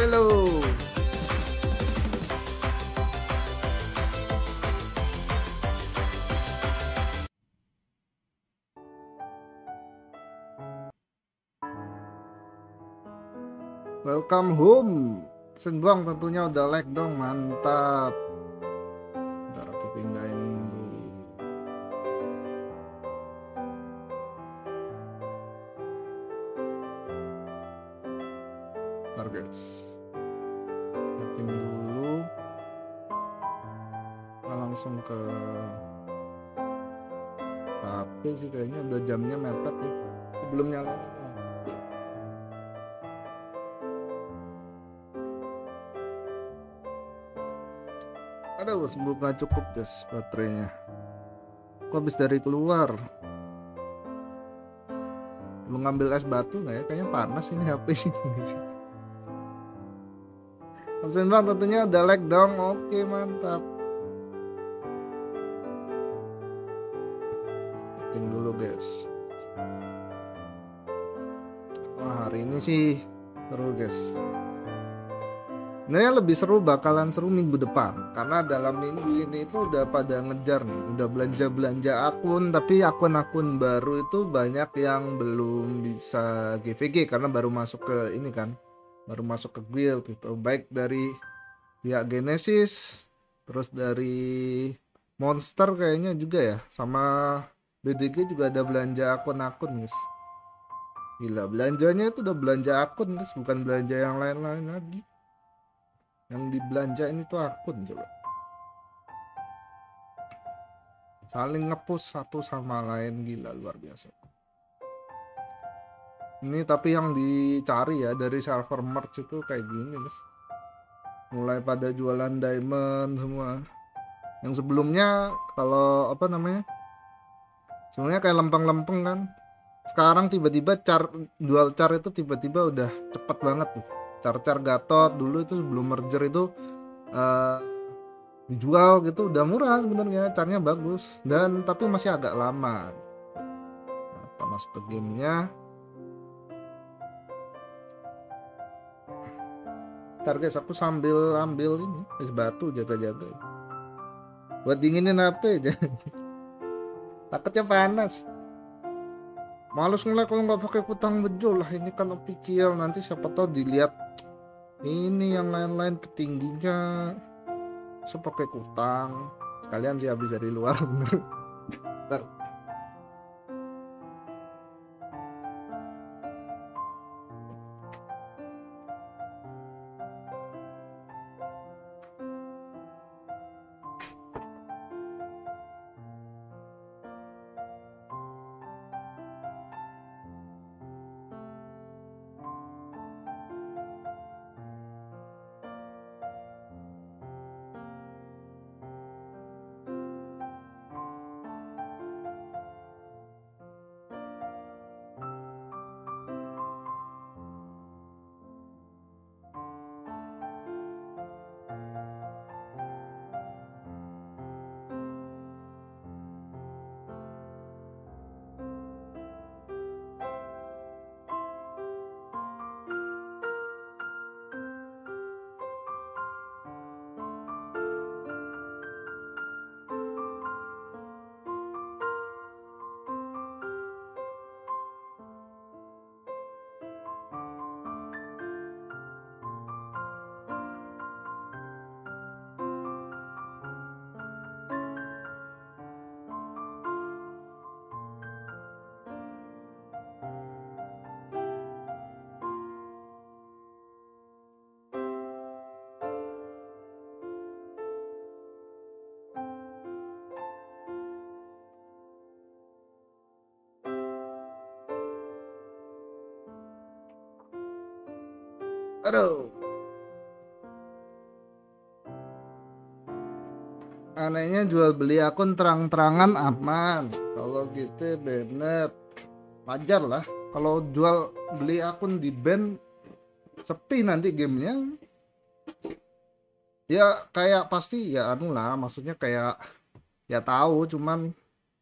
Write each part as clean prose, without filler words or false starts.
Halo. Welcome home. Senbuang tentunya udah like dong, mantap. Ntar aku pindahin dulu. Ntar guys, setting dulu. Kita langsung ke HP sih, kayaknya udah jamnya mepet ya. Belum nyala. Aduh, sebelum nggak cukup guys baterainya. Aku habis dari keluar. Lu ngambil es batu nggak ya? Kayaknya panas ini HP ini. Absen bang tentunya udah like dong. Oke mantap. Setting dulu guys. Wah hari ini sih seru guys. Sebenarnya lebih seru, bakalan seru minggu depan karena dalam minggu ini itu udah pada ngejar nih, udah belanja akun, tapi akun-akun baru itu banyak yang belum bisa GVG karena baru masuk ke ini kan, baru masuk ke guild gitu, baik dari pihak Genesis, terus dari Monster kayaknya juga ya, sama BDG juga ada belanja akun-akun guys. Gila, belanjanya itu udah belanja akun guys, bukan belanja yang lain-lain lagi. Yang dibelanja ini tuh akun coba. Saling ngepush satu sama lain, gila luar biasa. Ini tapi yang dicari ya dari server merch itu kayak gini guys. Mulai pada jualan diamond semua. Yang sebelumnya kalau apa namanya? Sebenarnya kayak lempeng-lempeng kan. Sekarang tiba-tiba jual char itu tiba-tiba udah cepet banget tuh. Char Gatot dulu itu sebelum merger itu dijual gitu udah murah sebenarnya, caranya bagus dan tapi masih agak lama. Nah, masuk ke gamenya. Ntar guys aku sambil ambil ini es batu, jaga-jaga buat dinginin HP aja. Takutnya panas. Males ngelek kalau nggak pakai kutang bejo lah, ini kan official, nanti siapa tahu dilihat ini yang lain-lain petingginya. Saya pakai kutang sekalian sih habis dari luar bener. Bentar. Aduh. Anehnya jual beli akun terang-terangan aman. Kalau gitu Bennett wajar lah. Kalau jual beli akun di ban sepi nanti gamenya. Ya kayak pasti ya anu lah, maksudnya kayak ya tahu cuman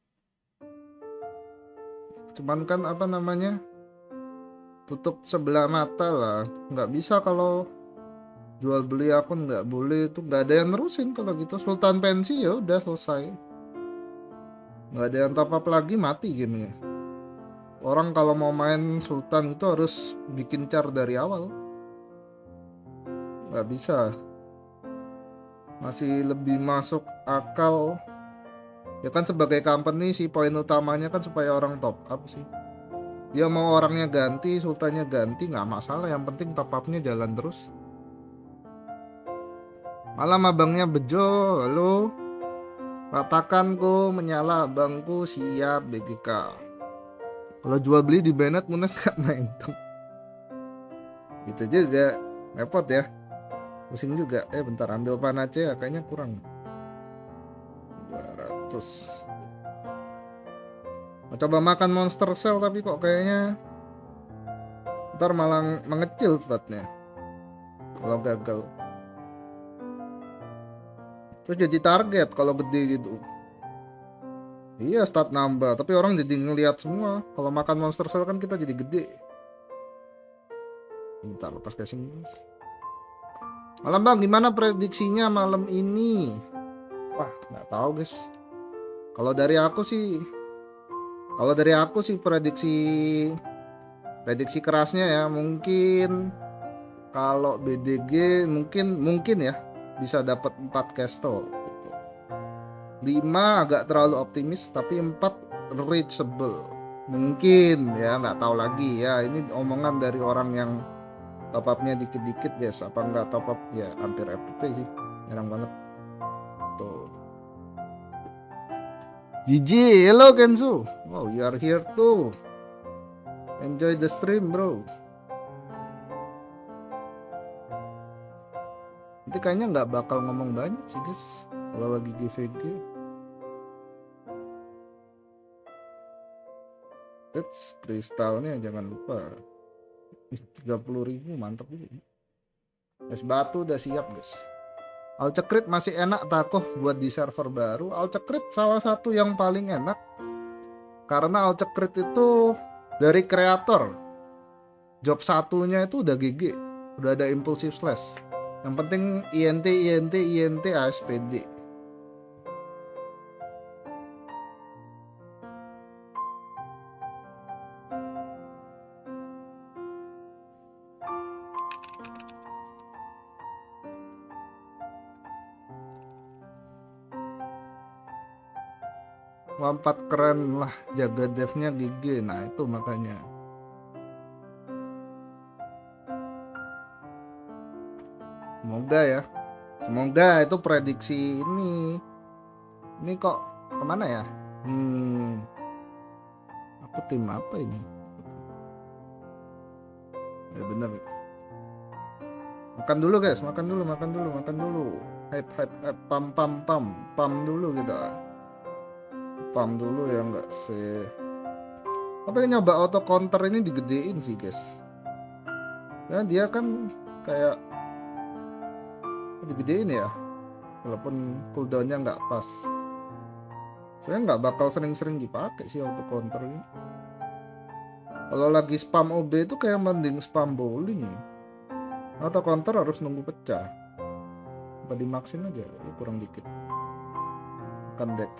kan apa namanya, tutup sebelah mata lah, nggak bisa kalau Jual beli akun nggak boleh, itu nggak ada yang nerusin kalau gitu. Sultan pensi ya udah selesai, nggak ada yang top up lagi, mati gamenya. Orang kalau mau main Sultan itu harus bikin char dari awal, nggak bisa. Masih lebih masuk akal ya kan, sebagai company sih poin utamanya kan supaya orang top up sih. Dia mau orangnya ganti, sultannya ganti, nggak masalah, yang penting top upnya jalan terus. Malam abangnya bejo, halo, katakan ku menyala abangku, siap BGK. Kalau jual beli di Bennett Munas gak main tuh, gitu juga repot ya, pusing juga. Bentar, ambil panace ya, kayaknya kurang 200. Mau coba makan monster cell tapi kok kayaknya ntar malah mengecil statnya kalau gagal. Terus jadi target kalau gede gitu. Iya, stat nambah, tapi orang jadi ngelihat semua. Kalau makan monster cell kan kita jadi gede. Bentar, lepas casing. Malam bang, gimana prediksinya malam ini? Wah, nggak tahu guys. Kalau dari aku sih prediksi kerasnya ya, mungkin kalau BDG mungkin ya bisa dapat 4 castle gitu. 5 agak terlalu optimis, tapi 4 reachable mungkin ya, nggak tahu lagi ya, ini omongan dari orang yang top upnya dikit-dikit guys. Apa nggak top up ya, hampir FTP sih, jarang banget tuh. GG, hello Kenzo. Wow, you are here too. Enjoy the stream bro. Nanti kayaknya nggak bakal ngomong banyak sih guys kalau lagi GVG. Kristalnya jangan lupa 30.000, mantap juga. Es batu udah siap guys. Alcekrit masih enak takoh buat di server baru. Alcekrit salah satu yang paling enak karena Alcekrit itu dari kreator job satunya itu udah GG, udah ada impulsive slash. Yang penting INT ASPD. Wampat keren lah, jaga devnya GG. Nah itu makanya. Semoga itu prediksi ini kok kemana ya. Aku tim apa ini ya, bener. Makan dulu guys, makan dulu. Hype, pam dulu kita. Pam dulu ya, enggak sih. Tapi nyoba auto counter ini digedein sih guys ya, dia kan kayak digedein ya, walaupun cooldownnya nggak pas. Saya nggak bakal sering-sering dipakai sih auto counter ini. Kalau lagi spam OB itu kayak mending spam bowling. Auto counter harus nunggu pecah, apa dimaksin aja, kurang dikit. Makan dex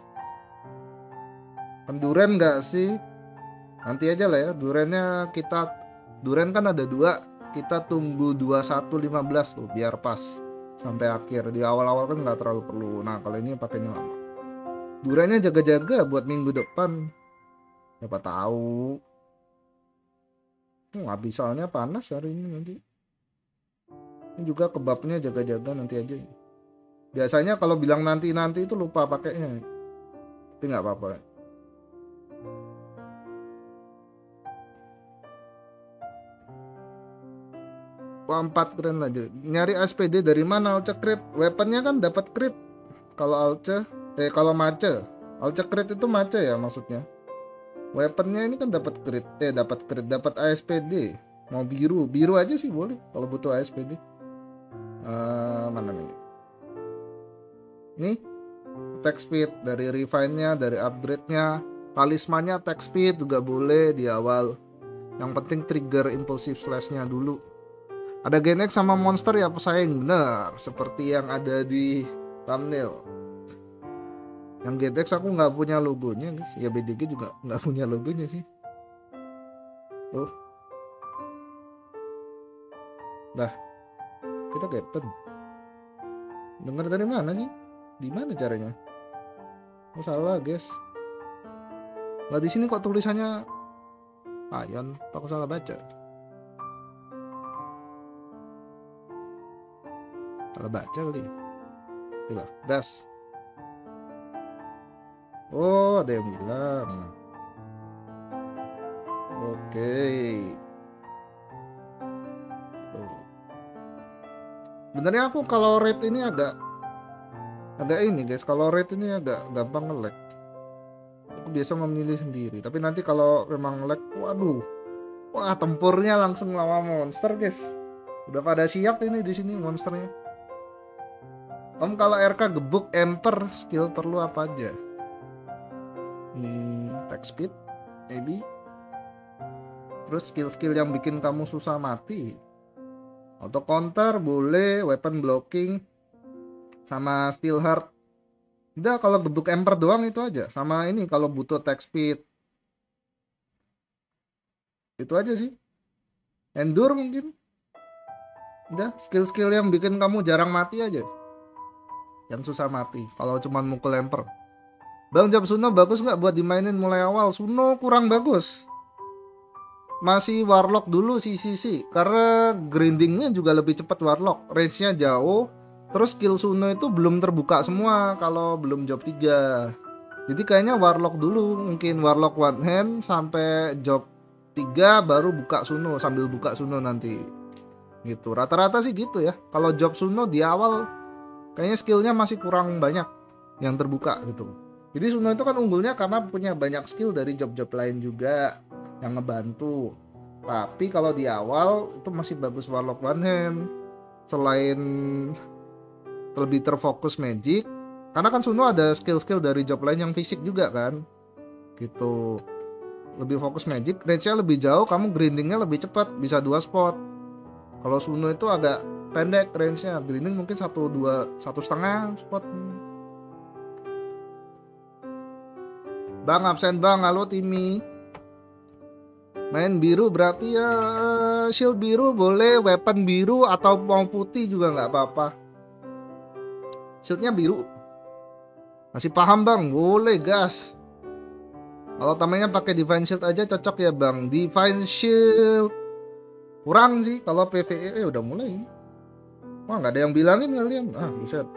penduren nggak sih? Nanti aja lah ya, duren kan ada 2, kita tunggu 21.15 tuh biar pas sampai akhir. Di awal-awal kan nggak terlalu perlu. Nah kalau ini pakainya lama. Durennya jaga-jaga buat minggu depan, siapa tahu. Habis soalnya panas hari ini nanti. Ini juga kebabnya jaga-jaga nanti aja. Biasanya kalau bilang nanti itu lupa pakainya, tapi nggak apa-apa. Wah, 4 keren aja. Nyari SPD dari mana Alcekrit? Weaponnya kan dapat crit. Kalau kalau mace. Alcekrit itu mace ya maksudnya. Weaponnya ini kan dapat crit. Dapat ASPD. Mau biru aja sih boleh kalau butuh ASPD. Mana nih? Nih, attack speed dari refine-nya, dari upgrade-nya. Talismannya attack speed juga boleh di awal. Yang penting trigger impulsive slash-nya dulu. Ada Gen X sama monster ya pesaing, bener. Seperti yang ada di thumbnail. Yang Gen X aku nggak punya logonya guys. Ya BDG juga nggak punya logonya sih. Tuh. Dah, kita Captain. Dengar dari mana sih? Di mana caranya? Oh salah guys. Lah di sini kok tulisannya Ion? Aku salah baca. Salah baca kali. Coba, das. Oh, ada yang bilang. Oke. Sebenarnya aku kalau rate ini agak ini guys. Kalau rate ini agak gampang nge-lag. Aku biasa memilih sendiri. Tapi nanti kalau memang lag, waduh, wah tempurnya langsung lawan monster guys. Udah pada siap ini di sini monsternya. Om kalau RK gebuk Emper skill perlu apa aja? Attack speed, maybe. Terus skill-skill yang bikin kamu susah mati. Auto counter boleh, weapon blocking, sama steel heart. Udah kalau gebuk Emper doang itu aja. Sama ini kalau butuh attack speed. Itu aja sih. Endure mungkin. Udah skill-skill yang bikin kamu jarang mati aja. Yang susah mati kalau cuman mukul Emper. Bang, job Suno bagus nggak buat dimainin mulai awal? Suno kurang bagus. Masih Warlock dulu sih karena grindingnya juga lebih cepat Warlock. Range-nya jauh. Terus skill Suno itu belum terbuka semua kalau belum job 3. Jadi kayaknya Warlock dulu. Mungkin Warlock one hand sampai job 3 baru buka Suno. Sambil buka Suno nanti gitu. Rata-rata sih gitu ya. Kalau job Suno di awal kayaknya skillnya masih kurang banyak yang terbuka gitu. Jadi Suno itu kan unggulnya karena punya banyak skill dari job-job lain juga yang ngebantu. Tapi kalau di awal itu masih bagus Warlock one hand. Selain lebih terfokus magic, karena kan Suno ada skill-skill dari job lain yang fisik juga kan. Gitu. Lebih fokus magic, range-nya lebih jauh, kamu grindingnya lebih cepat, bisa 2 spot. Kalau Suno itu agak pendek range-nya, grinding mungkin 1,5 spot. Bang absen bang, halo Timmy. Main biru berarti ya shield biru boleh, weapon biru atau mau putih juga nggak apa-apa. Shieldnya biru. Masih paham bang? Boleh gas. Kalau tamanya pakai Divine Shield aja cocok ya bang. Divine Shield kurang sih kalau PvE udah mulai. Wah nggak ada yang bilangin kalian. Ah buset.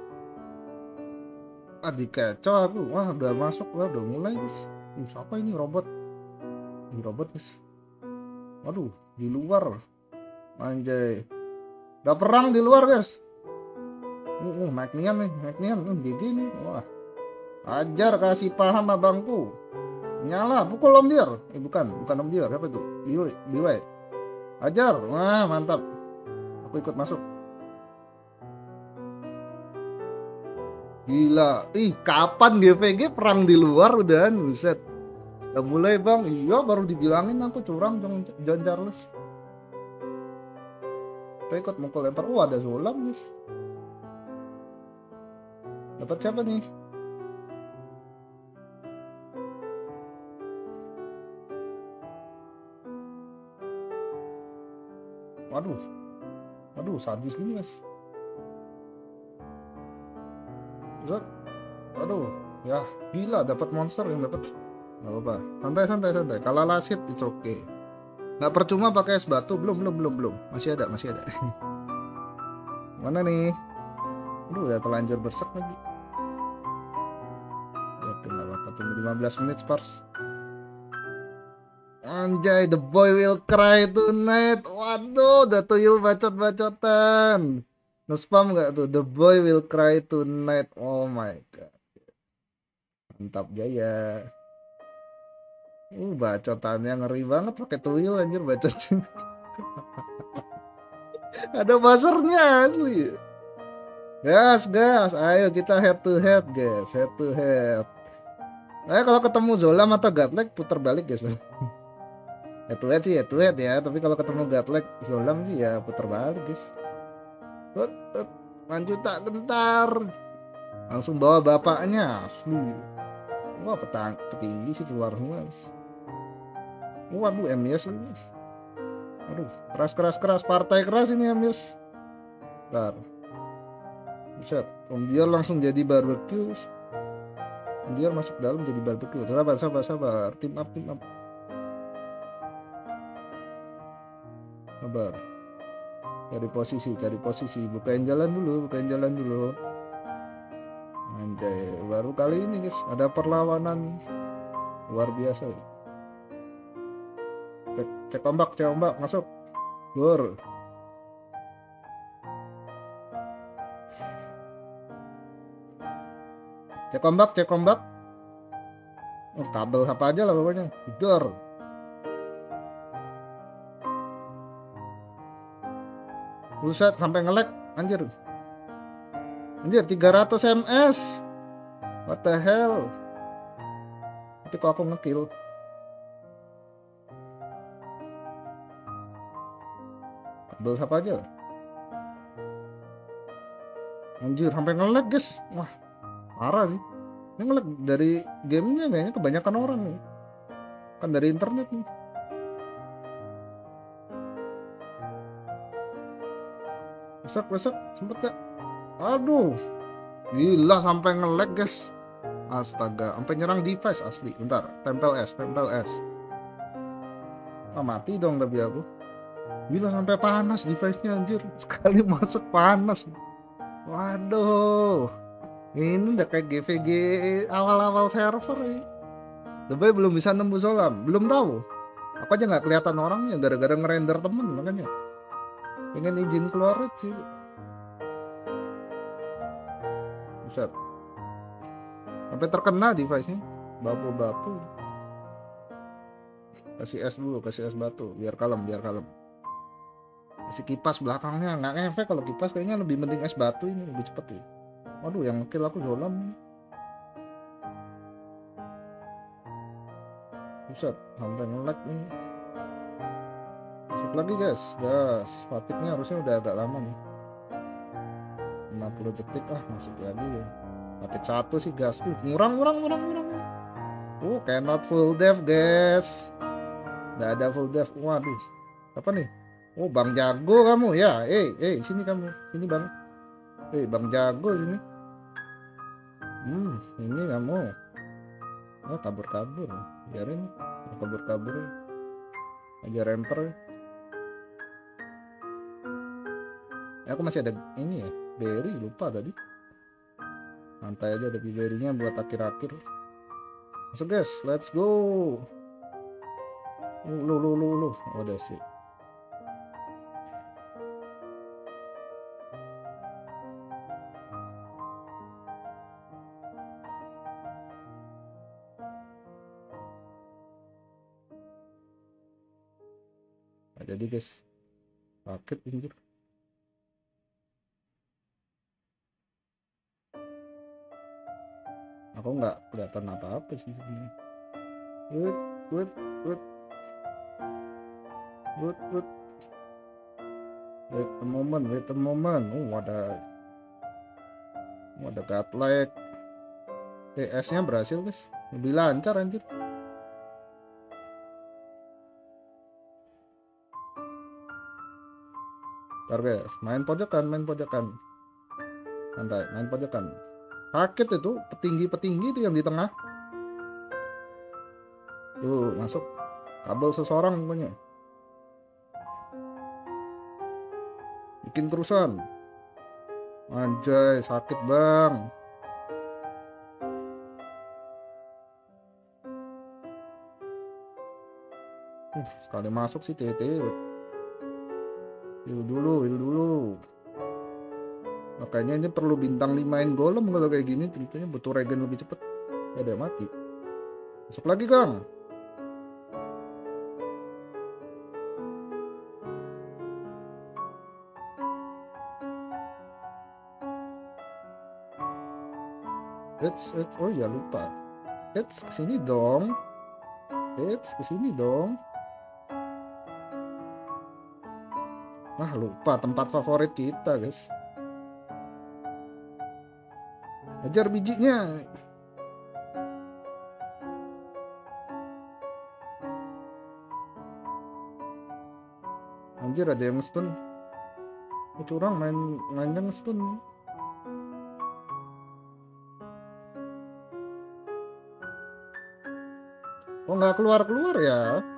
Dikecoh aku. Wah udah masuk, wah udah mulai guys. Siapa ini robot? Ini robot guys. Waduh di luar. Anjay. Udah perang di luar guys. Magnian nih, GG nih. Wah. Ajar kasih paham abangku. Nyala, pukul Om Dior. Bukan Om Dior, apa itu? Biwai. Ajar. Wah, mantap. Aku ikut masuk. Gila. Ih, kapan GVG perang di luar udahan, buset. Udah mulai, Bang. Iya, baru dibilangin aku curang John Charles. Kita ikut mukul lempar. Ada Zolam, guys. Dapat siapa nih? Waduh, sadis gini guys. Aduh, ya gila dapat monster yang dapat. Gak apa-apa, santai. Kalau last hit it's okay. Nggak percuma pakai es batu, belum. Masih ada. Mana nih? Aduh, udah telanjur bersek lagi. Ya, nggak apa-apa, tunggu 15 menit Spars. Anjay, the boy will cry tonight. Waduh, udah tuyul bacot-bacotan. Nge-spam gak tuh? The boy will cry tonight. Oh my god. Mantap jaya. Bacotannya ngeri banget pakai tuyul anjir bacotnya. Ada buzzernya asli. Gas. Ayo kita head to head, guys. Head to head. Kalau ketemu Zolam atau Godlike putar balik, guys. Head to head sih head to head ya, tapi kalau ketemu Godlike Zolam sih ya puter balik guys. Lanjut tak gentar, langsung bawa bapaknya asli. Wah petinggi sih keluar semua. Waduh MIS ini. Aduh keras partai keras ini MIS. Bentar. Buset, Om Dior langsung jadi barbecue. Om Dior masuk dalam jadi barbecue. Sabar. Team up. Sabar. Cari posisi. Bukain jalan dulu. Anjay, baru kali ini guys ada perlawanan luar biasa. Cek ombak masuk. Gor. Cek ombak. Oh, kabel apa aja lah pokoknya. Gor. Buset sampai nge-lag anjir 300 ms. What the hell. Tapi kok aku ngekill. Kabel apa aja lah. Anjir sampai nge-lag guys. Wah parah sih. Ini nge-lag dari gamenya kayaknya kebanyakan orang nih. Kan dari internet nih. Besok sempet gak? Aduh gila sampai nge-lag guys. Astaga sampai nyerang device asli. Bentar tempel S. Mati dong tapi aku. Gila sampai panas device-nya anjir. Sekali masuk panas. Waduh ini udah kayak GVG awal-awal server ya. Tapi belum bisa nembus Zolam. Belum tahu. Aku aja gak kelihatan orangnya gara-gara ngerender temen makanya. Pengen izin keluar sih. Buset. Sampai terkena device-nya. Bapu. Kasih es batu biar kalem. Kasih kipas belakangnya nggak ngefek. Kalau kipas kayaknya lebih mending es batu ini lebih cepet ya. Waduh yang kill aku Zolam. Buset sampai nge-lag ini. Masuk lagi guys. Fatigue-nya harusnya udah agak lama nih. 50 detik masuk lagi ya. Fatigue 1 sih gas. Murang. Cannot full dev guys. Nggak ada full dev. Waduh. Apa nih? Bang Jago kamu ya. Sini kamu. Sini Bang. Bang Jago sini. Ini kamu. Kabur. Biarin. Kabur. Aja ramper. Aku masih ada ini ya. Berry lupa tadi. Santai aja ada berry-nya buat akhir-akhir. Masuk guys, let's go. Lu. Udah sih. Jadi guys, paket anjir. Aku nggak kelihatan apa-apa sih sebenarnya. Wait. Wait a moment. Ada Godlike. PS-nya berhasil guys. Lebih lancar anjir. Ntar guys, main pojokan. Santai, main pojokan. Paket itu petinggi itu yang di tengah. Tuh masuk kabel seseorang pokoknya. Bikin kerusuhan. Anjay sakit bang. Sekali masuk sih TT. Heal dulu. Makanya ini perlu bintang 5-in golem kalau kayak gini ceritanya, butuh regen lebih cepet. Ada mati. Masuk lagi Kang. Oh ya lupa. Kesini dong. Ah, lupa tempat favorit kita, guys. Ajar bijinya. Anjir, ada yang stun. Itu orang main yang stun. Kok nggak keluar ya?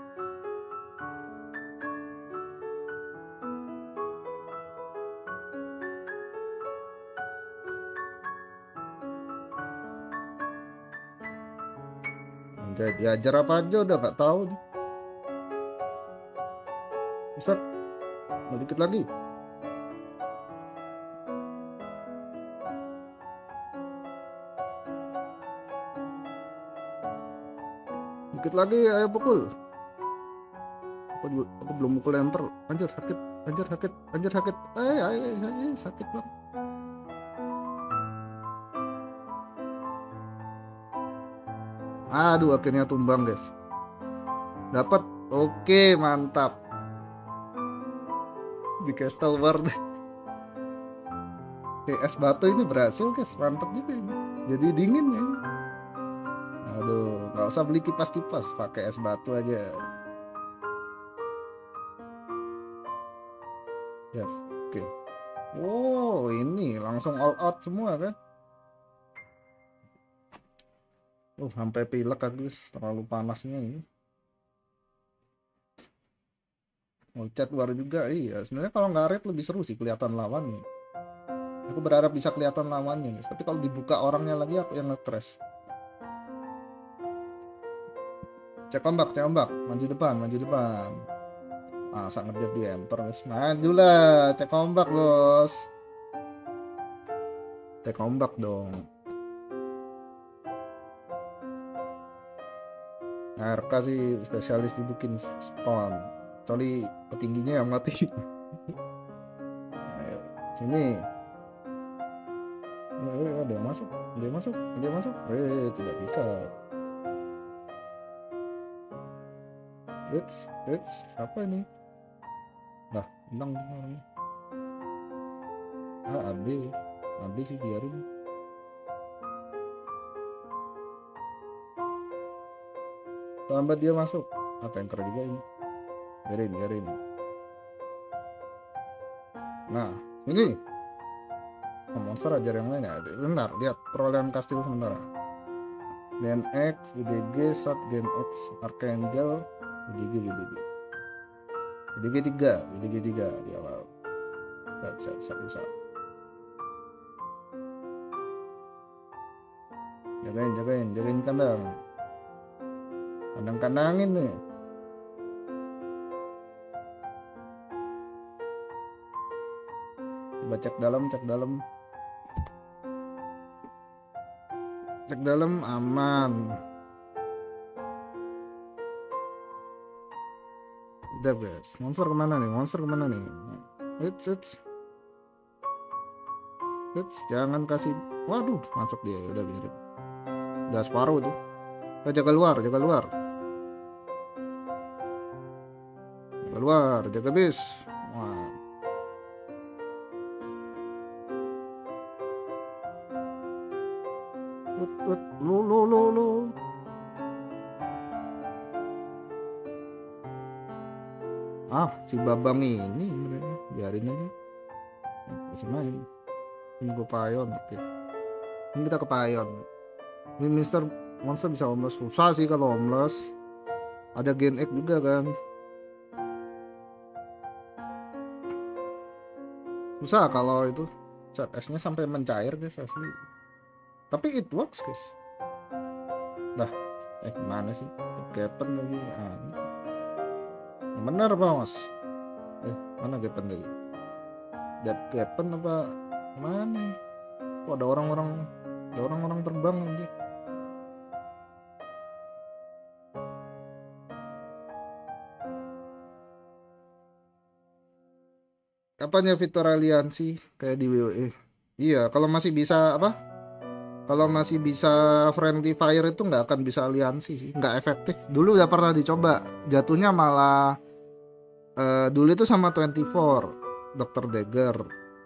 Udah diajar apa aja udah nggak tahu. Bisa mau dikit lagi. Dikit lagi, ayo pukul. Aku belum pukul emper. Anjir sakit, anjir sakit, anjir sakit. Sakit bang. Aduh, akhirnya tumbang guys. Dapat. Oke, mantap. Di Castle Ward. Oke, es batu ini berhasil guys, mantap juga ini. Jadi dingin ya. Aduh, nggak usah beli kipas-kipas, pakai es batu aja. Ya, oke. Wow, ini langsung all out semua kan? Sampai pilek guys, terlalu panasnya ini. Mau chat baru juga, iya. Sebenarnya kalau nggak raid lebih seru sih kelihatan lawannya. Aku berharap bisa kelihatan lawannya guys, tapi kalau dibuka orangnya lagi aku yang nge-crash. Cek ombak, maju depan. Sangat ngejar di emper guys. Maju lah, cek ombak bos. Cek ombak dong. RK sih spesialis dibikin spawn. Kecuali petingginya yang mati. Ayo, sini. Ada yang masuk. Tidak bisa. Apa ini? Nah, bintang. AB sih biarin. Lambat dia masuk. Tanker juga ini. Biarin. Nah, ini. Monster ajar yang lain ya. Bentar, lihat perolehan kastil sementara. Gen X, BDG, Sat, Gen X, Archangel, BDG 3 di awal. Bisa. Jagain kandang. Kandang-kandangin nih. Coba cek dalam aman. Udah guys, monster kemana nih? It's jangan kasih. Waduh, masuk dia. Udah biarin. Udah separuh tuh. Jaga luar, jaga bis. Wah. Lu. Si Babang ini biarin aja. Masih main. Ini gue payon. Oke. Ini kita ke payon. Ini monster bisa homeless. Susah sih kalau homeless. Ada Gen X juga kan. Susah kalau itu cat esnya sampai mencair guys asli. Tapi it works guys. Mana sih? Gapen lagi. Bener bos. Mana Gapen tadi? Gapen apa? Mana? Kok ada orang-orang terbang aja. Apanya fitur aliansi kayak di WWE? Iya, kalau masih bisa Kalau masih bisa friendly fire itu nggak akan bisa aliansi sih, nggak efektif. Dulu udah pernah dicoba, jatuhnya malah dulu itu sama 24. Dr. Dagger.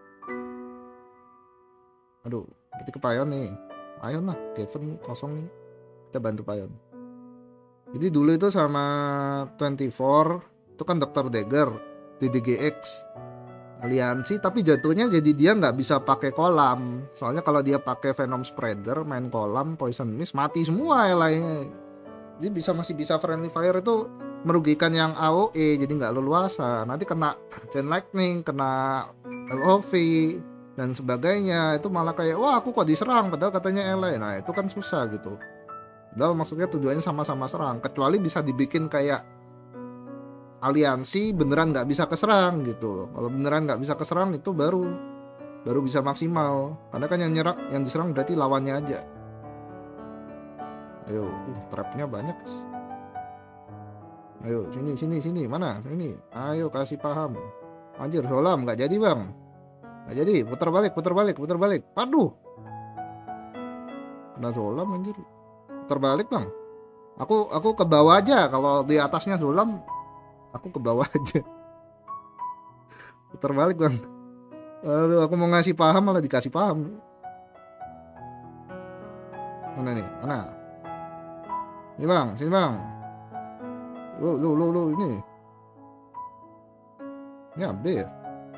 Aduh, berarti ke Payon nih. Payon lah, Kevin kosong nih. Kita bantu Payon. Jadi dulu itu sama 24 itu kan Dr. Dagger di DGX aliansi, tapi jatuhnya jadi dia nggak bisa pakai kolam. Soalnya kalau dia pakai Venom Spreader main kolam Poison Mist mati semua lainnya. Jadi masih bisa Friendly Fire itu merugikan yang AOE, jadi nggak leluasa. Nanti kena Chain Lightning, kena LOV dan sebagainya. Itu malah kayak wah aku kok diserang padahal katanya LA. Nah itu kan susah gitu. Padahal maksudnya tujuannya sama-sama serang, kecuali bisa dibikin kayak aliansi beneran nggak bisa keserang gitu. Kalau beneran nggak bisa keserang itu baru bisa maksimal, karena kan yang diserang berarti lawannya aja. Ayo, trapnya banyak. Ayo sini mana ini, ayo kasih paham. Anjir Zolam nggak jadi bang, nggak jadi. Putar balik. Aduh, kena Zolam anjir. Terbalik bang, aku ke bawah aja. Kalau di atasnya Zolam aku ke bawah aja. Putar balik bang. Aduh, aku mau ngasih paham malah dikasih paham. Mana nih, mana ini bang, sini bang. Lu ini AB ya.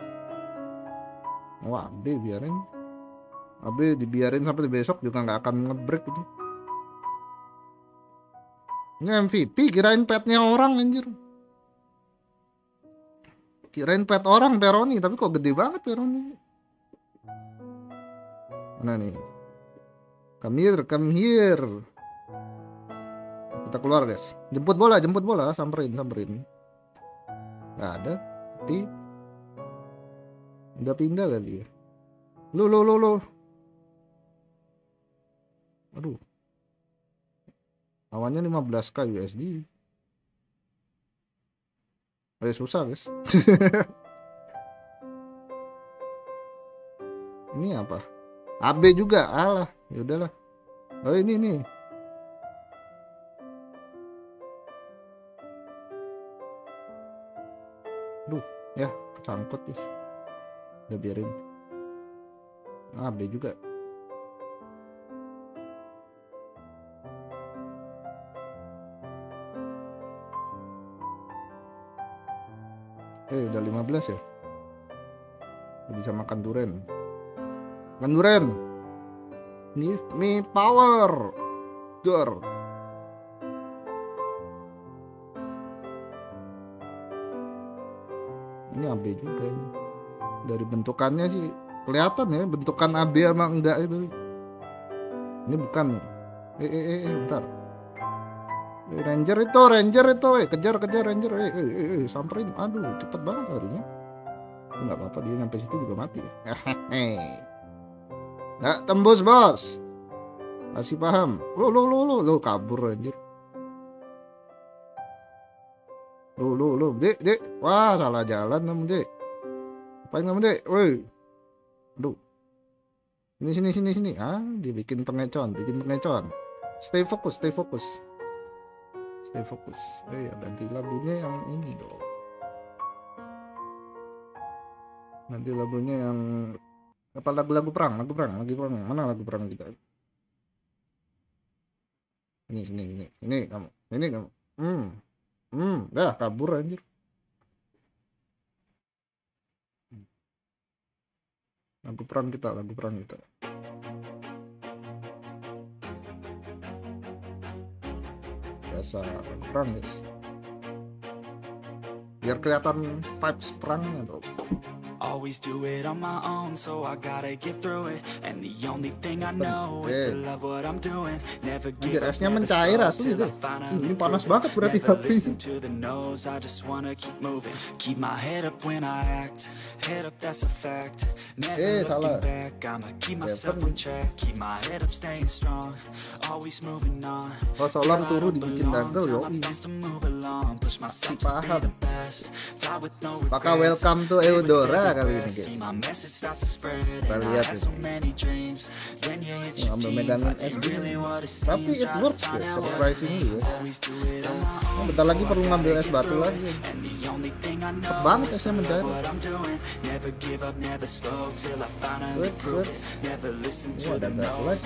AB biarin, AB dibiarin sampai besok juga nggak akan ngebreak itu. Ini MVP, kirain petnya orang anjir. Kirain pet orang Peroni, tapi kok gede banget Peroni. Mana nih? Come here. Kita keluar guys. Jemput bola, samperin. Gak ada. Tapi udah pindah kali ya. Lu. Aduh. Lawannya 15k USD. Susah guys. Ini apa? AB juga, alah, ya udahlah. Oh ini. Duh, ya kesangkut guys. Udah biarin. AB juga. Udah 15 ya. Udah bisa makan durian. Give me power. Dur. Ini AB juga ini. Dari bentukannya sih kelihatan ya bentukan AB sama enggak itu. Ini bukan nih. Bentar. Ranger itu, kejar Ranger, samperin. Aduh, cepet banget larinya. Nggak apa-apa, dia nyampe situ juga mati. Nggak tembus bos. Kasih paham. Lo kabur anjir. Lo, dek. Wah, salah jalan kamu dek. Apain kamu dek? Woi. Aduh. Sini. Ah, dibikin pengecon. Stay fokus. Ya ganti lagunya yang ini dong. Nanti lagunya yang apa, lagu perang. Mana lagu perang kita? Ini kamu. Dah kabur anjir. Lagu perang kita. Biasa lagu perang guys. Biar kelihatan vibes perangnya tuh. Always do it on my own, so I gotta get through it. And the only thing I know is to love what I'm doing. Never give up, never slow till I finally panas banget berarti. Never listen to the no's, I just wanna keep moving. Keep my head up when I act, head up that's a fact. Never looking back, I'ma keep myself on track. Keep my head up staying strong, always moving on. Oh, seorang turu dibikin gagal yo. Paham. Maka welcome to Eudora kali ini guys. Kita lihat ini. Ambil megangin es gini. Tapi it works guys, surprising ya. Bentar lagi perlu ngambil es batu lagi. Cepet banget esnya mencair. Ada batu lagi.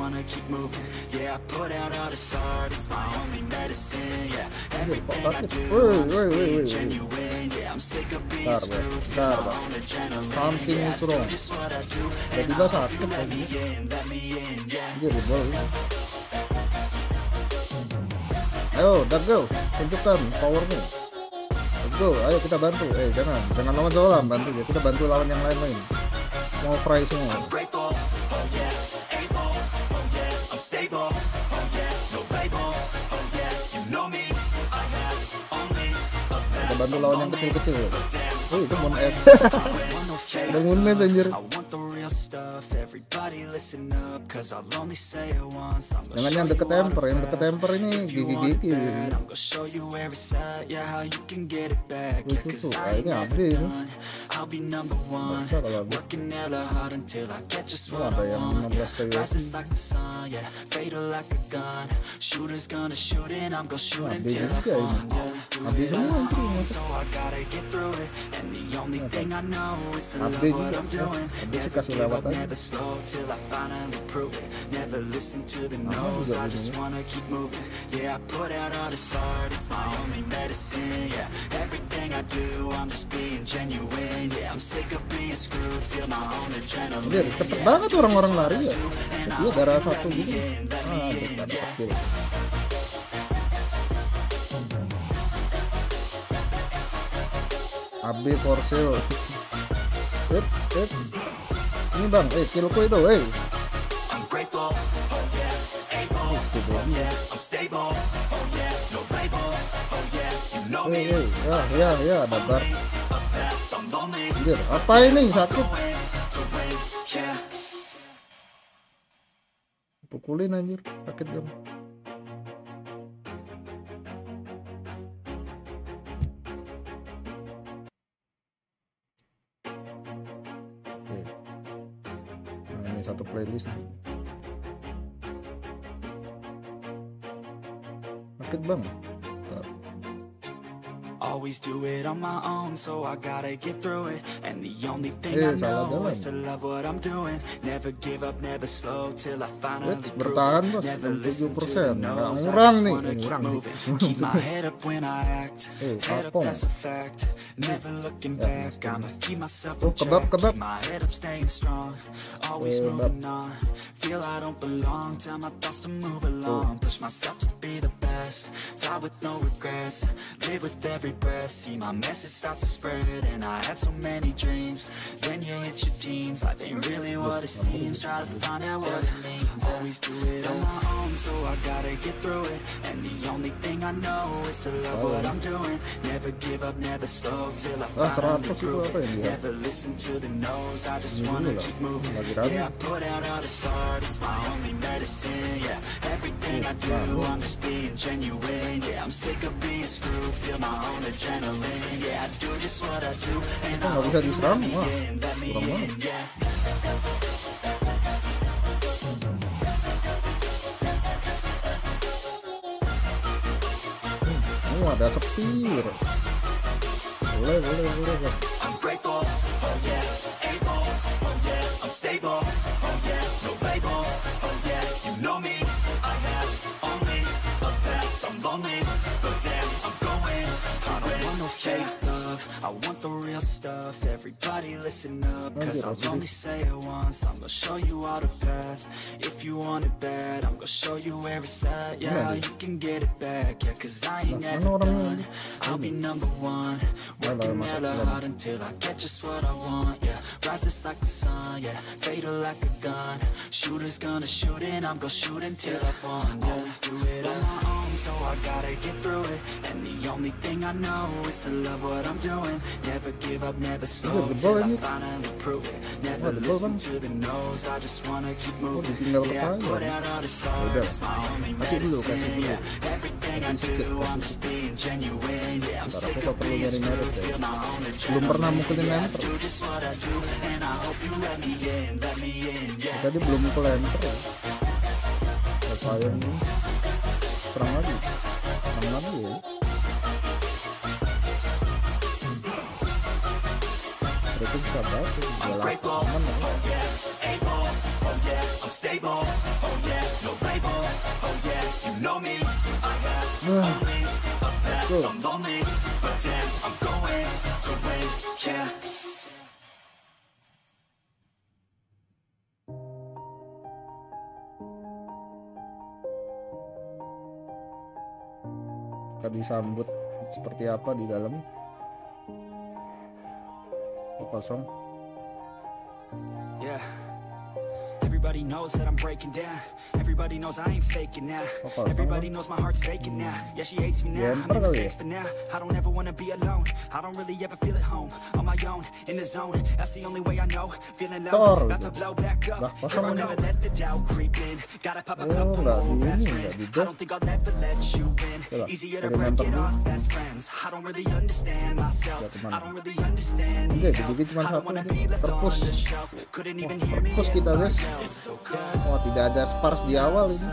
Bentar, something is wrong. Tiba-tiba sakit lagi. Ayo, Dargo, tunjukkan powermu. Let's go, ayo kita bantu. Jangan lawan seorang, bantu ya. Kita bantu lawan yang lain-lain. Mau price-nya. Kita bantu lawan yang kecil-kecil. Oh, itu Moon S. Udah Moon S anjir. Jangan yang deket temper, ini gigi-gigi. Itu tuh, ini habis. Masa kalau habis. Ada yang 16 kali. Habis semua habis kasih lewat aja. Cepet banget orang-orang lari ya. Dia darah satu gitu. Kecil. AB for sale. Ini bang, killku itu, ya, ada bar. Anjir, apa ini sakit? Pukulin anjir, sakit dong. Ini satu playlist. Sakit bang. Always do it on my own, so I gotta get through it. And the only thing I know is to love what I'm doing. Never give up, never slow till I finally prove it. Never listen to the no's, I just wanna keep moving. Keep my head up when I act, head up that's a fact. Never looking back, I'ma keep myself on track. Keep my head up staying strong, always moving on. Feel I don't belong, tell my thoughts to move along. Push myself to be the best, die with no regrets. Live with every breath, see my message start to spread. And I had so many dreams, then you hit your teens. Life ain't really what it seems, try to find out what it means. Always do it on my own, so I gotta get through it. And the only thing I know is to love what I'm doing. Never give up, never slow till I finally prove it. Never listen to the no's, I just wanna keep moving. Yeah, I put out all this art, it's my only medicine. Yeah, everything I do, I'm just being genuine. Yeah, I'm sick of being screwed, feel my own adrenaline. Yeah, I do just what I do, and I hope you let me in. Yeah. Ada sepir. Boleh. I'm grateful, oh yeah, able, oh yeah, I'm stable, oh yeah, no label, oh yeah, you know me, I have only a path, I'm lonely, but damn, I'm going. I don't want no fake love, I want the real stuff. Everybody listen up, cause I'll only say it once. I'm gonna show you all the path. If you want it bad, I'm gonna show you where it's at. Yeah, how you can get it back. Yeah, cause I ain't never done, I'll be number one. Working hella hard until I get just what I want. Yeah, rises like the sun, yeah, fatal like a gun. Shooter's gonna shoot and I'm gonna shoot until I won. Yeah, always do it on my own, so I gotta get through it. And the only thing I know is to love what I'm doing. doing. Never give up, never slow till I finally prove it. Never listen to the no's, I just wanna keep moving. Yeah, I put out all the stars, it's my only medicine. Yeah, everything I do, I'm just being genuine. Yeah, I'm sick of being screwed, feel my own adrenaline. Yeah, I do just what I do, and I hope you let me in, let me in. Yeah. Tadi belum mukul enter ya. Saya ini serang lagi ya. Itu bisa banget aman ya. I'm stable, oh yeah, no label, oh yeah, you know me, I have only a path, I'm lonely, but damn, I'm going to win, yeah. Akan disambut seperti apa di dalam? Kosong. Yeah. Everybody knows that I'm breaking down. Everybody knows I ain't faking now. Everybody knows my heart's faking now. Yeah, she hates me now. I made mistakes, but now I don't ever wanna be alone. I don't really ever feel at home. On my own, in the zone. That's the only way I know. Feeling low, about to blow back up. Girl, never let the doubt creep in. Gotta pop a couple more best friend. I don't think I'll ever let you in. Easier to break it off best friends. I don't really understand myself. I don't really understand. I don't wanna be left on the shelf. Couldn't even hear me. Wah, tidak ada spars di awal ini.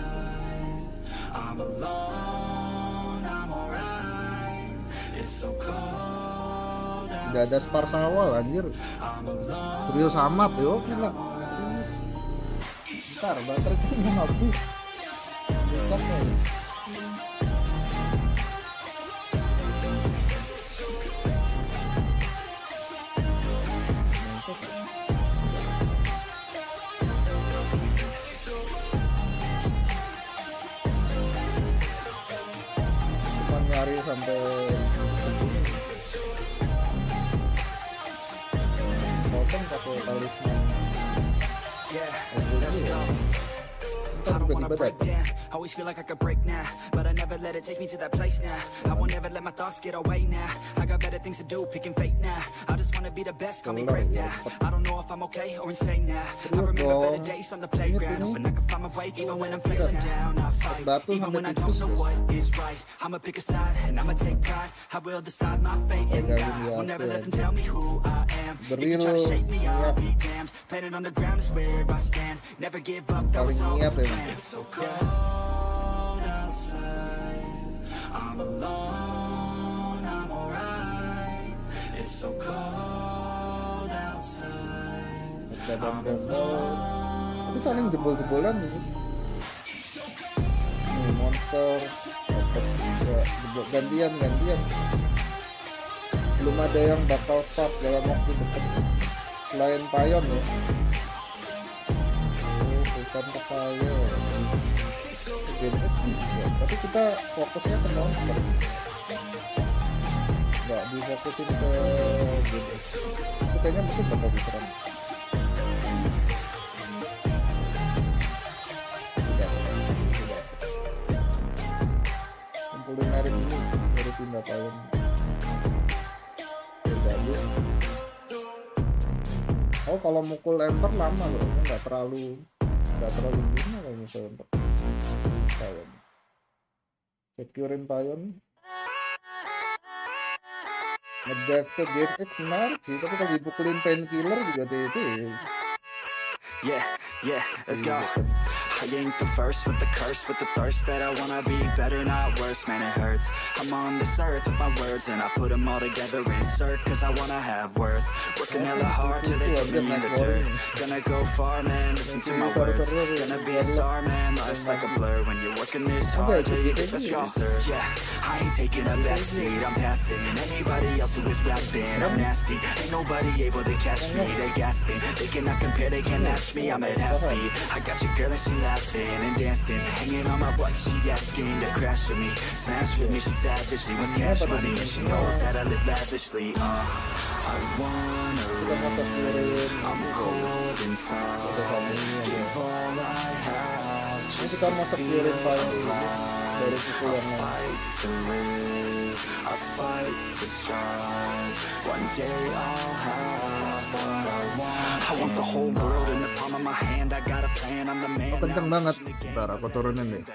Tidak ada spars awal anjir. Serius amat yo, gila. Bentar, baterai itu mau habis. Bentar nih. Nyari sampai potong pakai talisman. I don't wanna break down. Always feel like I could break now, but I never let it take me to that place now. I won't ever let my thoughts get away now. I got better things to do, picking fate now. I just wanna be the best, call me great now. I don't know if I'm okay or insane now. I remember better days on the playground, hoping I can find my way even when I'm facing down. I fight, even when I don't know what is right. I'ma pick a side and I'ma take pride. I will decide my fate and die. Will never let them tell me who I am. If you try to shake me, I'll be damned. Planet on the ground is where I stand. Never give up, that was always the plan. It's so cold outside, I'm alone, I'm alright. It's so cold outside, I'm alone. Tapi saling jebol-jebolan nih. Nih monster, gantian. Belum ada yang bakal start dalam waktu dekat selain Payon ya. Bukan ke Payon. Tapi kita fokusnya ke monster, nggak difokusin ke game. Itu kayaknya mungkin bakal diserang. Tidak. Kumpulin merit dulu, baru pindah Payon. Oh, kalau mukul enter lama loh, nggak terlalu gimana kalau misalnya enter. Payon. Securein Payon. Nge-dive ke game X menarik sih, tapi kalau dipukulin painkiller juga TT. Yeah, let's go. I ain't the first with the curse, with the thirst that I wanna be better, not worse, man it hurts. I'm on this earth with my words and I put them all together, insert, cause I wanna have worth. Working hella hard till they put me in the dirt. Gonna go far, man, listen to my words. Gonna be a star, man, life's like a blur. When you're working this hard till you get what you deserve. Yeah, I ain't taking a backseat, I'm passing anybody else who is rapping. I'm nasty, ain't nobody able to catch me. They gasping, they cannot compare, they can't match me. I'm at half speed, I got your girl and she laughing and dancing, hanging on my butt, she asking to crash with me, smash with me, she savage, she wants cash money, and she knows that I live lavishly. I wanna live, I'm cold inside, give all I have just to feel alive. baru pukul yang lain. fight to live, I fight to strive. One day I'll have what I want. I want the whole world in the palm of my hand. I got a plan, I'm the man. Kenceng banget. Ntar aku turunin deh.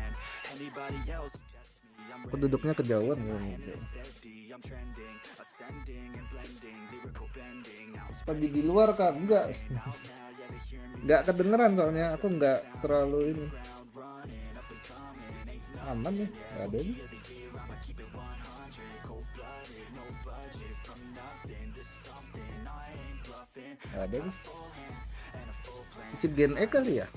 Aku duduknya kejauhan ya. Tadi di luar kan nggak kedengeran soalnya aku nggak terlalu ini. Aman nih, nggak ada nih. Nggak ada nih. Incip Gen X kali ya?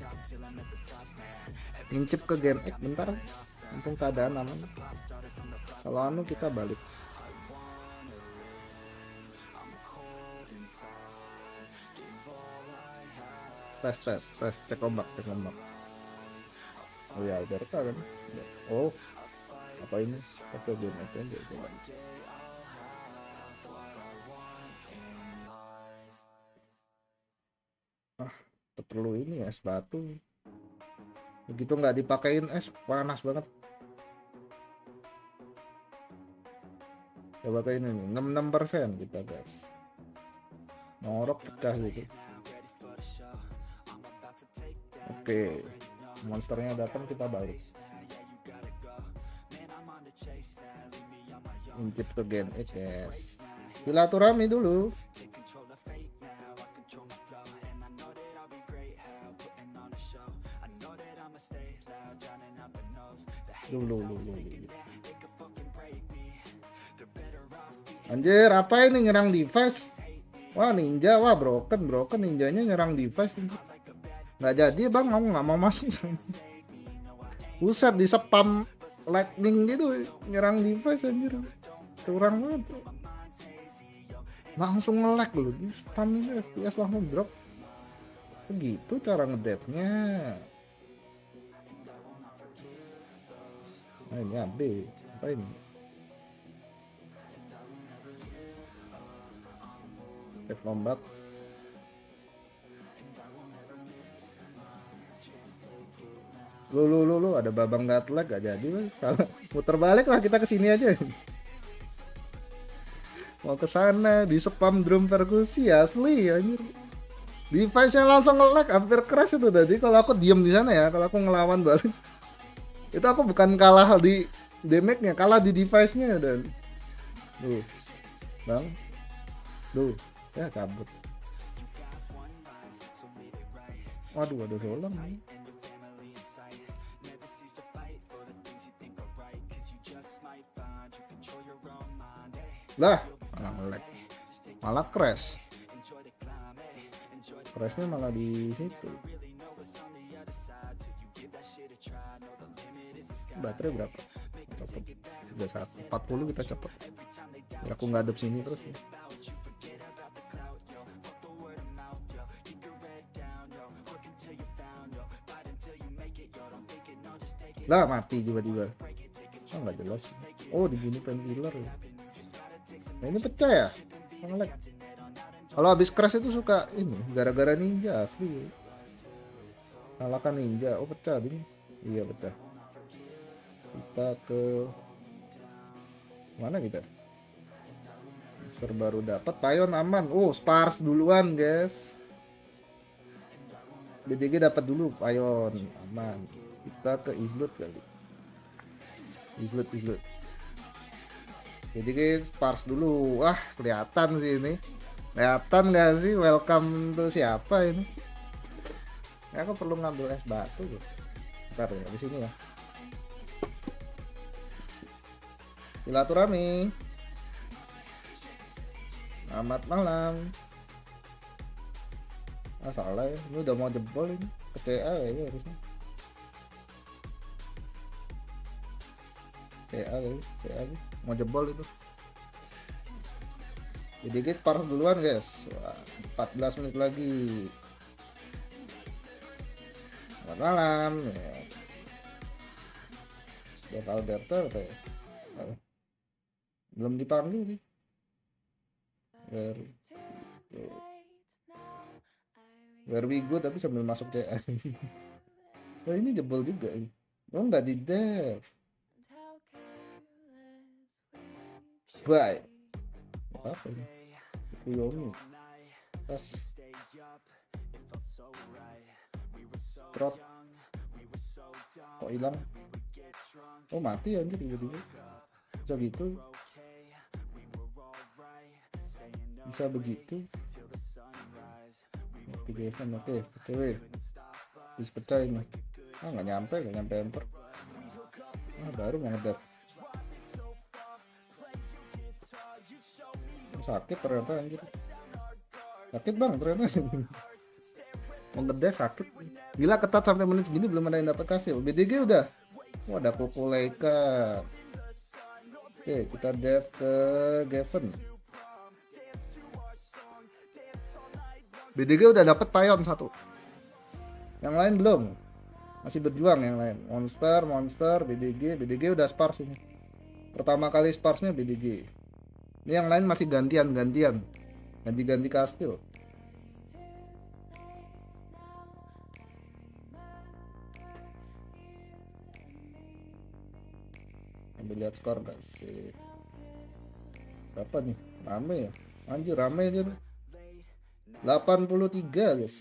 Incip ke Gen X bentar. Untung keadaan aman. Kalau anu kita balik. Tes cek ombak. Oh ya udah reka kan. Oh apa ini pakai Gen X aja coba. Perlu ini es batu. Begitu nggak dipakein es panas banget. Coba pakai ini nih 66% kita guys. Ngorok pecah gitu. Oke, monsternya datang kita balik. Incip ke Gen X guys. Silaturahmi dulu. Dulu. Anjir, apa ini nyerang device? Wah, ninja, wah broken ninjanya nyerang device. Nggak jadi bang, aku nggak mau masuk. Buset, di spam lightning gitu nyerang device anjir. Curang banget. Langsung nge-lag loh, di spam ini FPS langsung drop. Begitu cara ngedepnya. Nah ini AB, apa ini? Tek ombak. Lu ada babang gatlag gak jadi mas. Salah. Muter balik lah kita kesini aja. Mau ke sana di spam drum perkusi asli anjir. Device-nya langsung nge-lag hampir crash itu tadi kalau aku diem di sana ya, kalau aku ngelawan balik. Itu aku bukan kalah di damage-nya, kalah di device-nya dan bang ya cabut. Waduh ada dolang lah, malah crash. Crashnya malah di situ. Baterai berapa? Udah 40 kita cepet. Biar aku ngadep sini terus ya. Lah mati tiba-tiba. Oh nggak jelas. Oh dibunuh painkiller ya. Nah ini pecah ya? Nge-lag. Kalau habis crash itu suka ini gara-gara ninja asli. Kalahkan ninja. Oh pecah ini. Iya pecah. Kita ke mana kita? Monster baru dapat. Payon aman. Oh Spars duluan guys. BTG dapat dulu Payon aman. Kita ke Islut kali. Islut. BTG Spars dulu. Wah kelihatan sih ini. Kelihatan gak sih welcome tuh siapa ini? Ya, aku perlu ngambil es batu guys. Bentar ya di sini ya. Silaturahmi. Selamat malam. Ah salah ya, ini udah mau jebol ini. Ke CA ya harusnya. CA mau jebol itu. Jadi guys paras duluan guys. Wah, 14 menit lagi. Selamat malam ya. Jeff Alberto apa ya? Belum dipanggil sih. Where we go tapi sambil masuk CA. Wah ini jebol juga ini. Lo nggak di dev. Bye. Apa ini? Kuyomi. Tas. Trot. Kok hilang? Oh mati anjir tiba-tiba. Bisa gitu. Bisa begitu. Oke, Devon, oke, PTW. Bisa pecah ini. Ah nggak nyampe enter. Ah baru mau ngedev. Sakit ternyata anjir. Sakit bang ternyata. Mau ngedev sakit. Gila ketat sampai menit segini belum ada yang dapat hasil. BDG udah. Oh ada Kukuleka. Oke kita dev ke Gavin. BDG udah dapat Payon 1. Yang lain belum. Masih berjuang yang lain. Monster, BDG udah spars ini. Pertama kali sparsnya BDG. Ini yang lain masih gantian. Ganti kastil. Ambil lihat skor guys. Berapa nih? Rame ya? Anjir rame aja. 83 guys.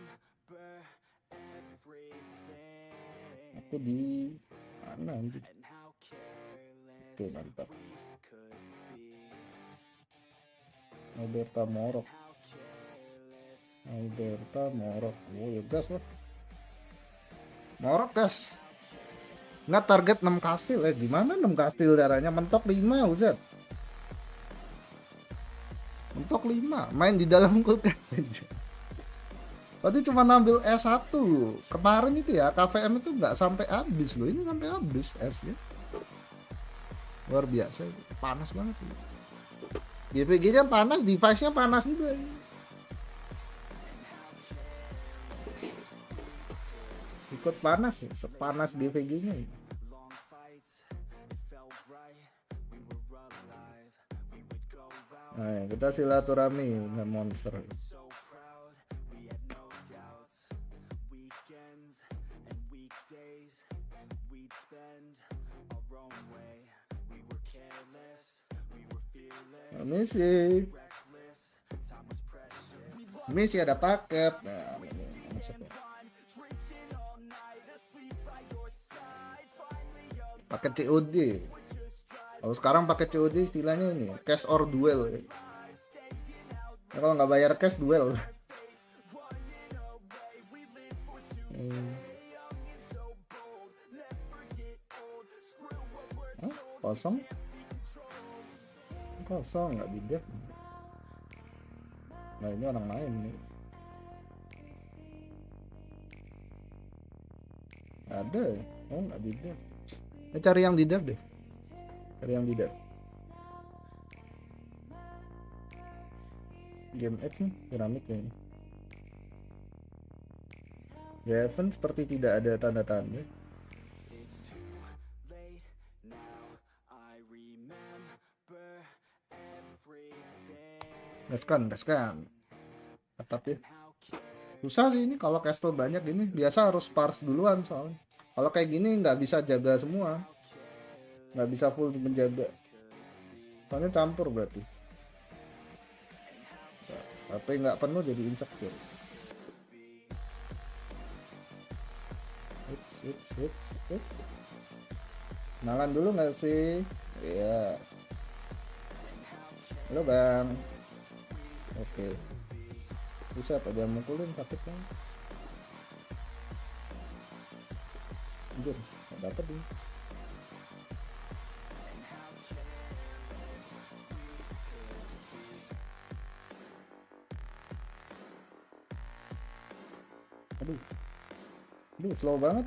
Aku di mana anjir? Oke mantap. Alberta Morok. Oh ya gas lah. Morok gas. Nggak target 6 kastil gimana 6 kastil caranya? Mentok 5 Uzat. Mentok 5 main di dalam kulkas aja. Tadi cuma ngambil S1 kemarin itu ya, KVM itu nggak sampai habis loh, ini sampai habis S ya. Luar biasa, panas banget. GVG nya panas, device nya panas juga. Ikut panas ya, sepanas GVG nya ya. Nah, kita silaturahmi dengan monster. Misi ada paket. Nah, paket COD. Kalau sekarang pakai COD istilahnya ini cash or duel. Kalau nggak bayar cash duel. Kosong nggak di dev. Nah ini orang lain nih. Ada nggak di dev. Cari yang di dev deh. Game X nih keramik kayaknya. Gavin seperti tidak ada tanda-tanda. Gaskan ketat ya. Susah sih ini kalau castle banyak gini, biasa harus spars duluan soalnya. Kalau kayak gini nggak bisa jaga semua, nggak bisa full menjaga, soalnya campur berarti. HP nggak penuh jadi insecure. Hits. Kenalan dulu nggak sih? Iya. Halo bang. Oke. Bisa apa dia mukulin sakit kan? Anjir, nggak dapet nih. Aduh slow banget.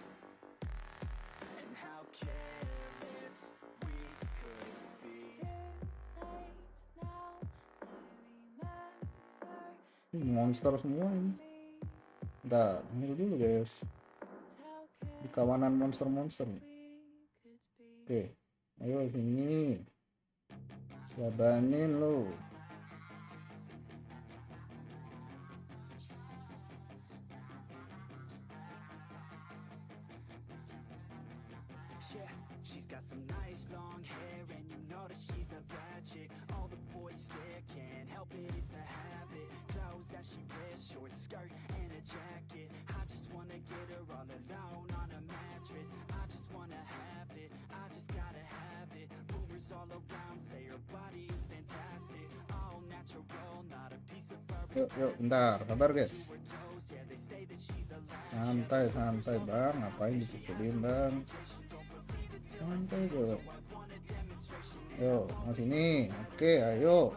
Monster semua ini. Bentar, tunggu dulu guys. Di kawanan monster. Oke, ayo sini. Jabanin lo. Yeah, she's got some nice long hair, and you know that she's a bad chick. All the boys stare, can't help it, it's a habit. Clothes that she wears, short skirt and a jacket. I just wanna get her all alone on a mattress. I just wanna have it, I just gotta have it. Rumors all around say her body is fantastic. All natural, not a piece of fur. Yuk, bentar, sabar guys. Santai bang, ngapain dipukulin bang? Santai bro. Yo, mau sini. Oke, ayo.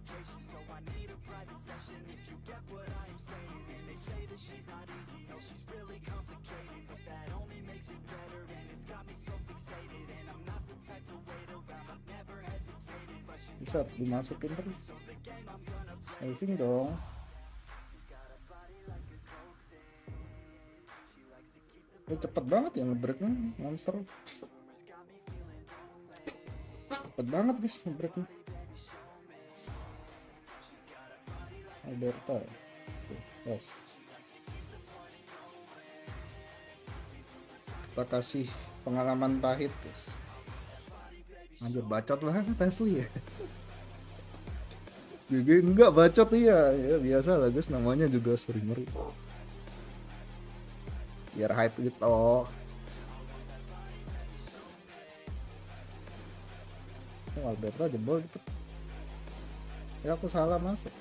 Bisa dimasukin terus. Moving dong. Cepet banget ya ngebreaknya monster. Cepet banget guys ngebreaknya. Alberta. Yes. Kita kasih pengalaman pahit guys. Anjir bacot banget asli ya. GG enggak bacot iya. Ya biasa lah guys, namanya juga streamer. Biar hype gitu. Oh, Alberta jebol gitu. Ya aku salah masuk.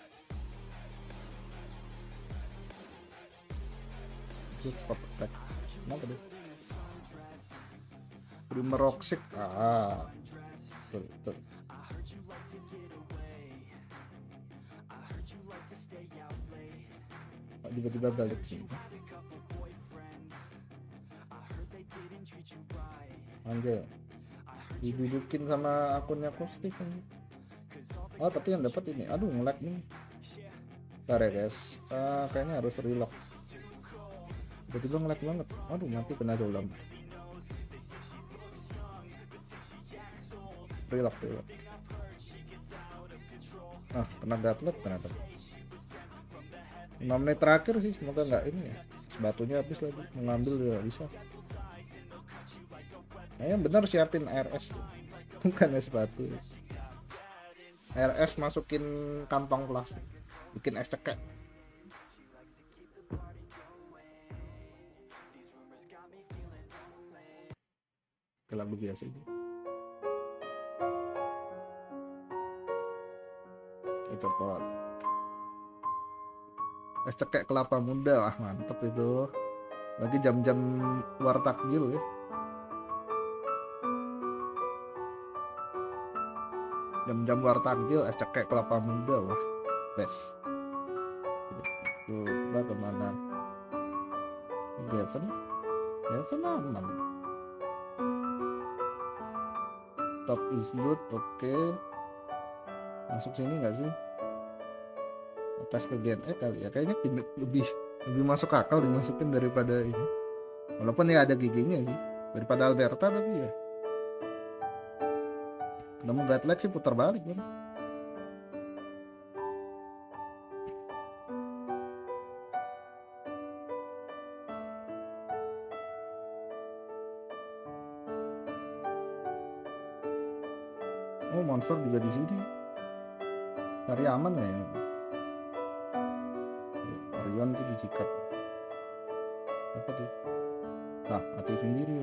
Stop attack. Kenapa deh? Streamer Roxic. Betul. Tiba-tiba balik sini. Anjay, didudukin sama akunnya Kustik kan. Oh tapi yang dapat ini, aduh nge-lag nih. Bentar ya guys, kayaknya harus relock. Tiba-tiba nge-lag banget, aduh mati kena dolam. Relock. Kena gauntlet ternyata. 5 menit terakhir sih, semoga nggak ini ya. Batunya habis lagi, mengambil juga bisa. Nah, yang benar siapin RS bukan sepatu. RS masukin kantong plastik, bikin es cekek. Ke lagu biasa ini. Itu pot. Es cekek kelapa muda, mantep itu. Lagi jam-jam war takjil ya. Jam-jam war takjil es cekek kelapa muda, wah best. Tuh kita kemana? Gavin aman. Stop is loot, oke. Masuk sini nggak sih? Atas ke Gen E kali ya, kayaknya lebih masuk akal dimasukin daripada ini. Walaupun ya ada giginya sih, daripada Alberta tapi ya. Ketemu Gatlag sih putar balik bang. Oh monster juga di sini. Cari aman ya. Orion tuh dicikat. Apa tuh? Nah mati sendiri.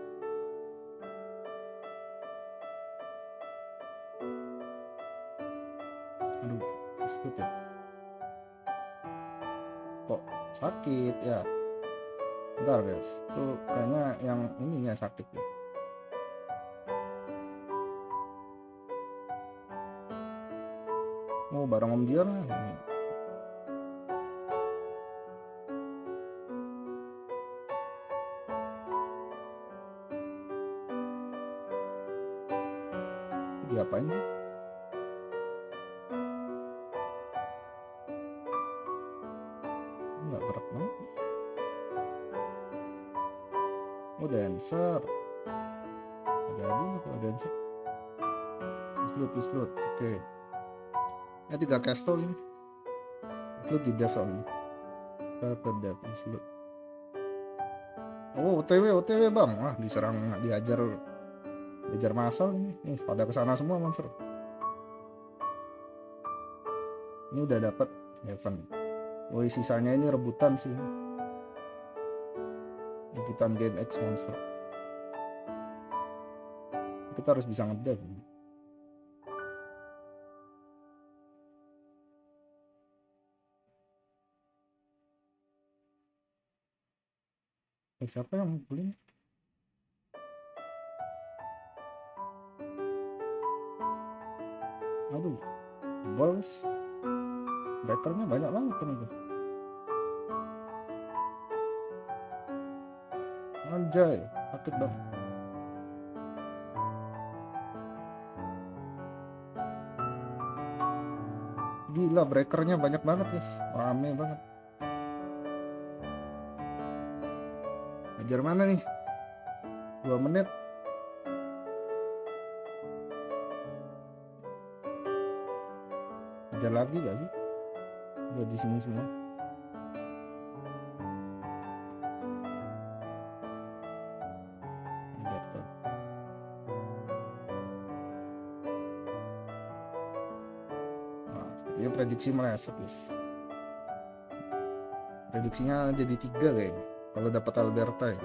Aduh, sakit ya. Kok sakit ya? Bentar guys, tuh kayaknya yang ininya sakit ya. Oh bareng Om Dion lah ini. Diapain nih? Nggak berat banget. Oh dancer. Ada dancer. Islut. Oke. Ya 3 castle ini. Islut di dev ini. Ke dev Islut. Oh, OTW bang. Wah, diserang, diajar masal ini. Pada kesana semua monster. Ini udah dapat Heaven. Oh, sisanya ini rebutan sih. Rebutan Gain X monster. Kita harus bisa ngedev. Siapa yang beli? Aduh, balls. Breakernya banyak banget ternyata. Anjay, sakit banget. Gila, breakernya banyak banget guys, rame banget. Ajar mana nih? 2 menit. Ajar lagi gak sih? Udah di sini semua. Ya prediksi meleset guys. Prediksinya jadi 3 kayaknya kalau dapat Alberta ya.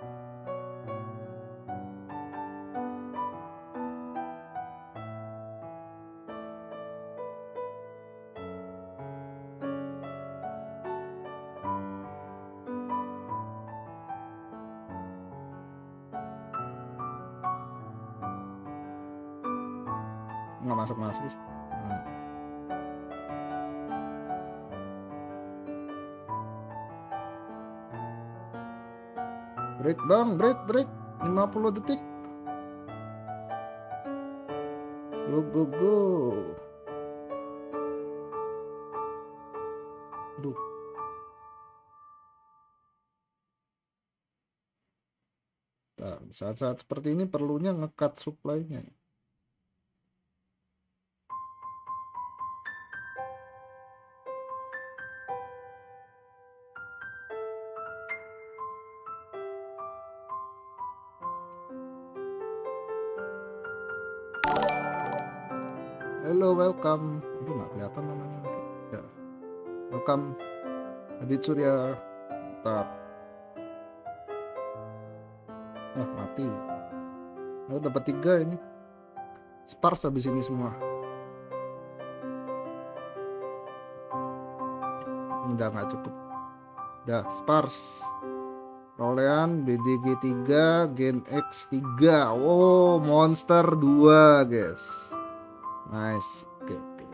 Nggak masuk guys. Break bang, break 50 detik. Go. Aduh. Nah, saat-saat seperti ini perlunya ngekat supply-nya. Hello, welcome. Aduh, nggak kelihatan namanya. Ya. Welcome, Adit Surya. Mantap. Mati. Aku dapat 3 ini. Spars habis ini semua. Udah nggak cukup. Udah, Spars. Rolean, BDG 3, Gen X 3. Wow, monster 2 guys. Nice. Oke.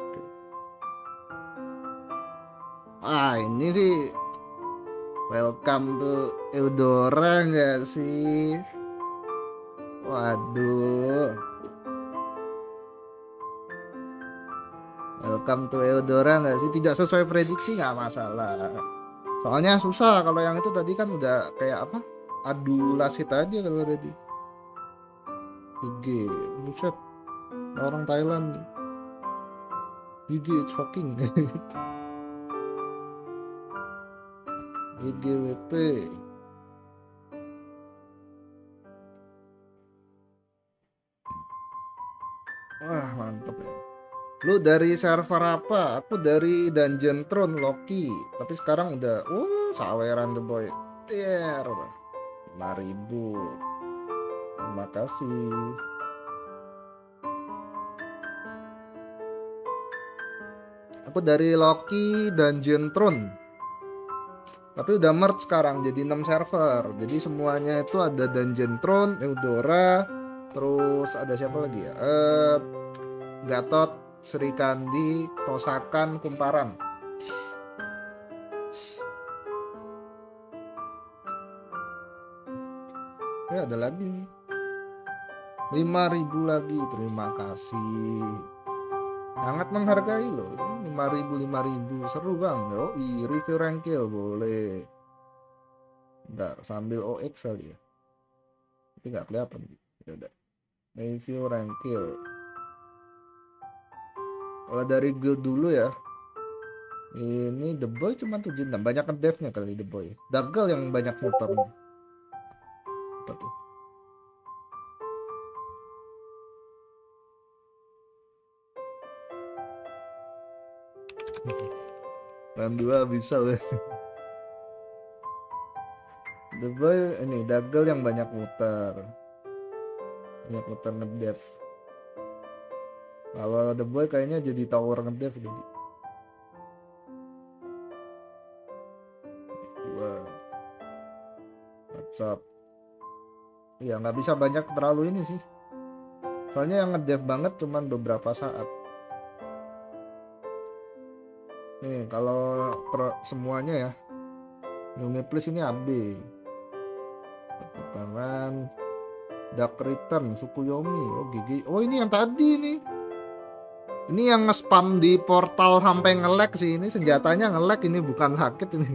Ini sih welcome to Eudora nggak sih? Waduh. Welcome to Eudora nggak sih? Tidak sesuai prediksi nggak masalah. Soalnya susah kalau yang itu tadi kan udah kayak apa? Adu lasit aja kalau tadi. GG, buset. Orang Thailand. GG, it's fucking. GGWP. Wah, mantep ya. Lu dari server apa? Aku dari Dungeon Throne Loki. Tapi sekarang udah saweran the boy. Tier 5.000. Terima kasih. Aku dari Loki Dungeon Throne. Tapi udah merge sekarang jadi 6 server. Jadi semuanya itu ada Dungeon Throne, Eudora, terus ada siapa lagi ya? Gatot, Sri Kandi, Tosakan, Kumparan. Ya ada lagi 5.000 lagi. Terima kasih. Sangat menghargai loh. 5.000 seru bang. Yoi, review rank kill boleh. Bentar, sambil OX kali ya. Tapi nggak kelihatan. Ya udah. Review rank kill. Kalau dari guild dulu ya. Ini The Boy cuma 76. Banyak devnya kali The Boy. Dark Girl yang banyak motornya. Apa tuh? Round 2 bisa loh. The Boy ini Dagel yang banyak muter. Banyak muter ngedev. Kalau The Boy kayaknya jadi tower ngedev gitu. WhatsApp. Ya nggak bisa banyak terlalu ini sih. Soalnya yang ngedev banget cuman beberapa saat. Nih kalau semuanya ya. Yumi Please ini AB. Tangan Dark Return Sukuyomi. Oh GG. Oh ini yang tadi nih. Ini yang nge-spam di portal sampai nge-lag sih. Ini senjatanya nge-lag, ini bukan sakit ini.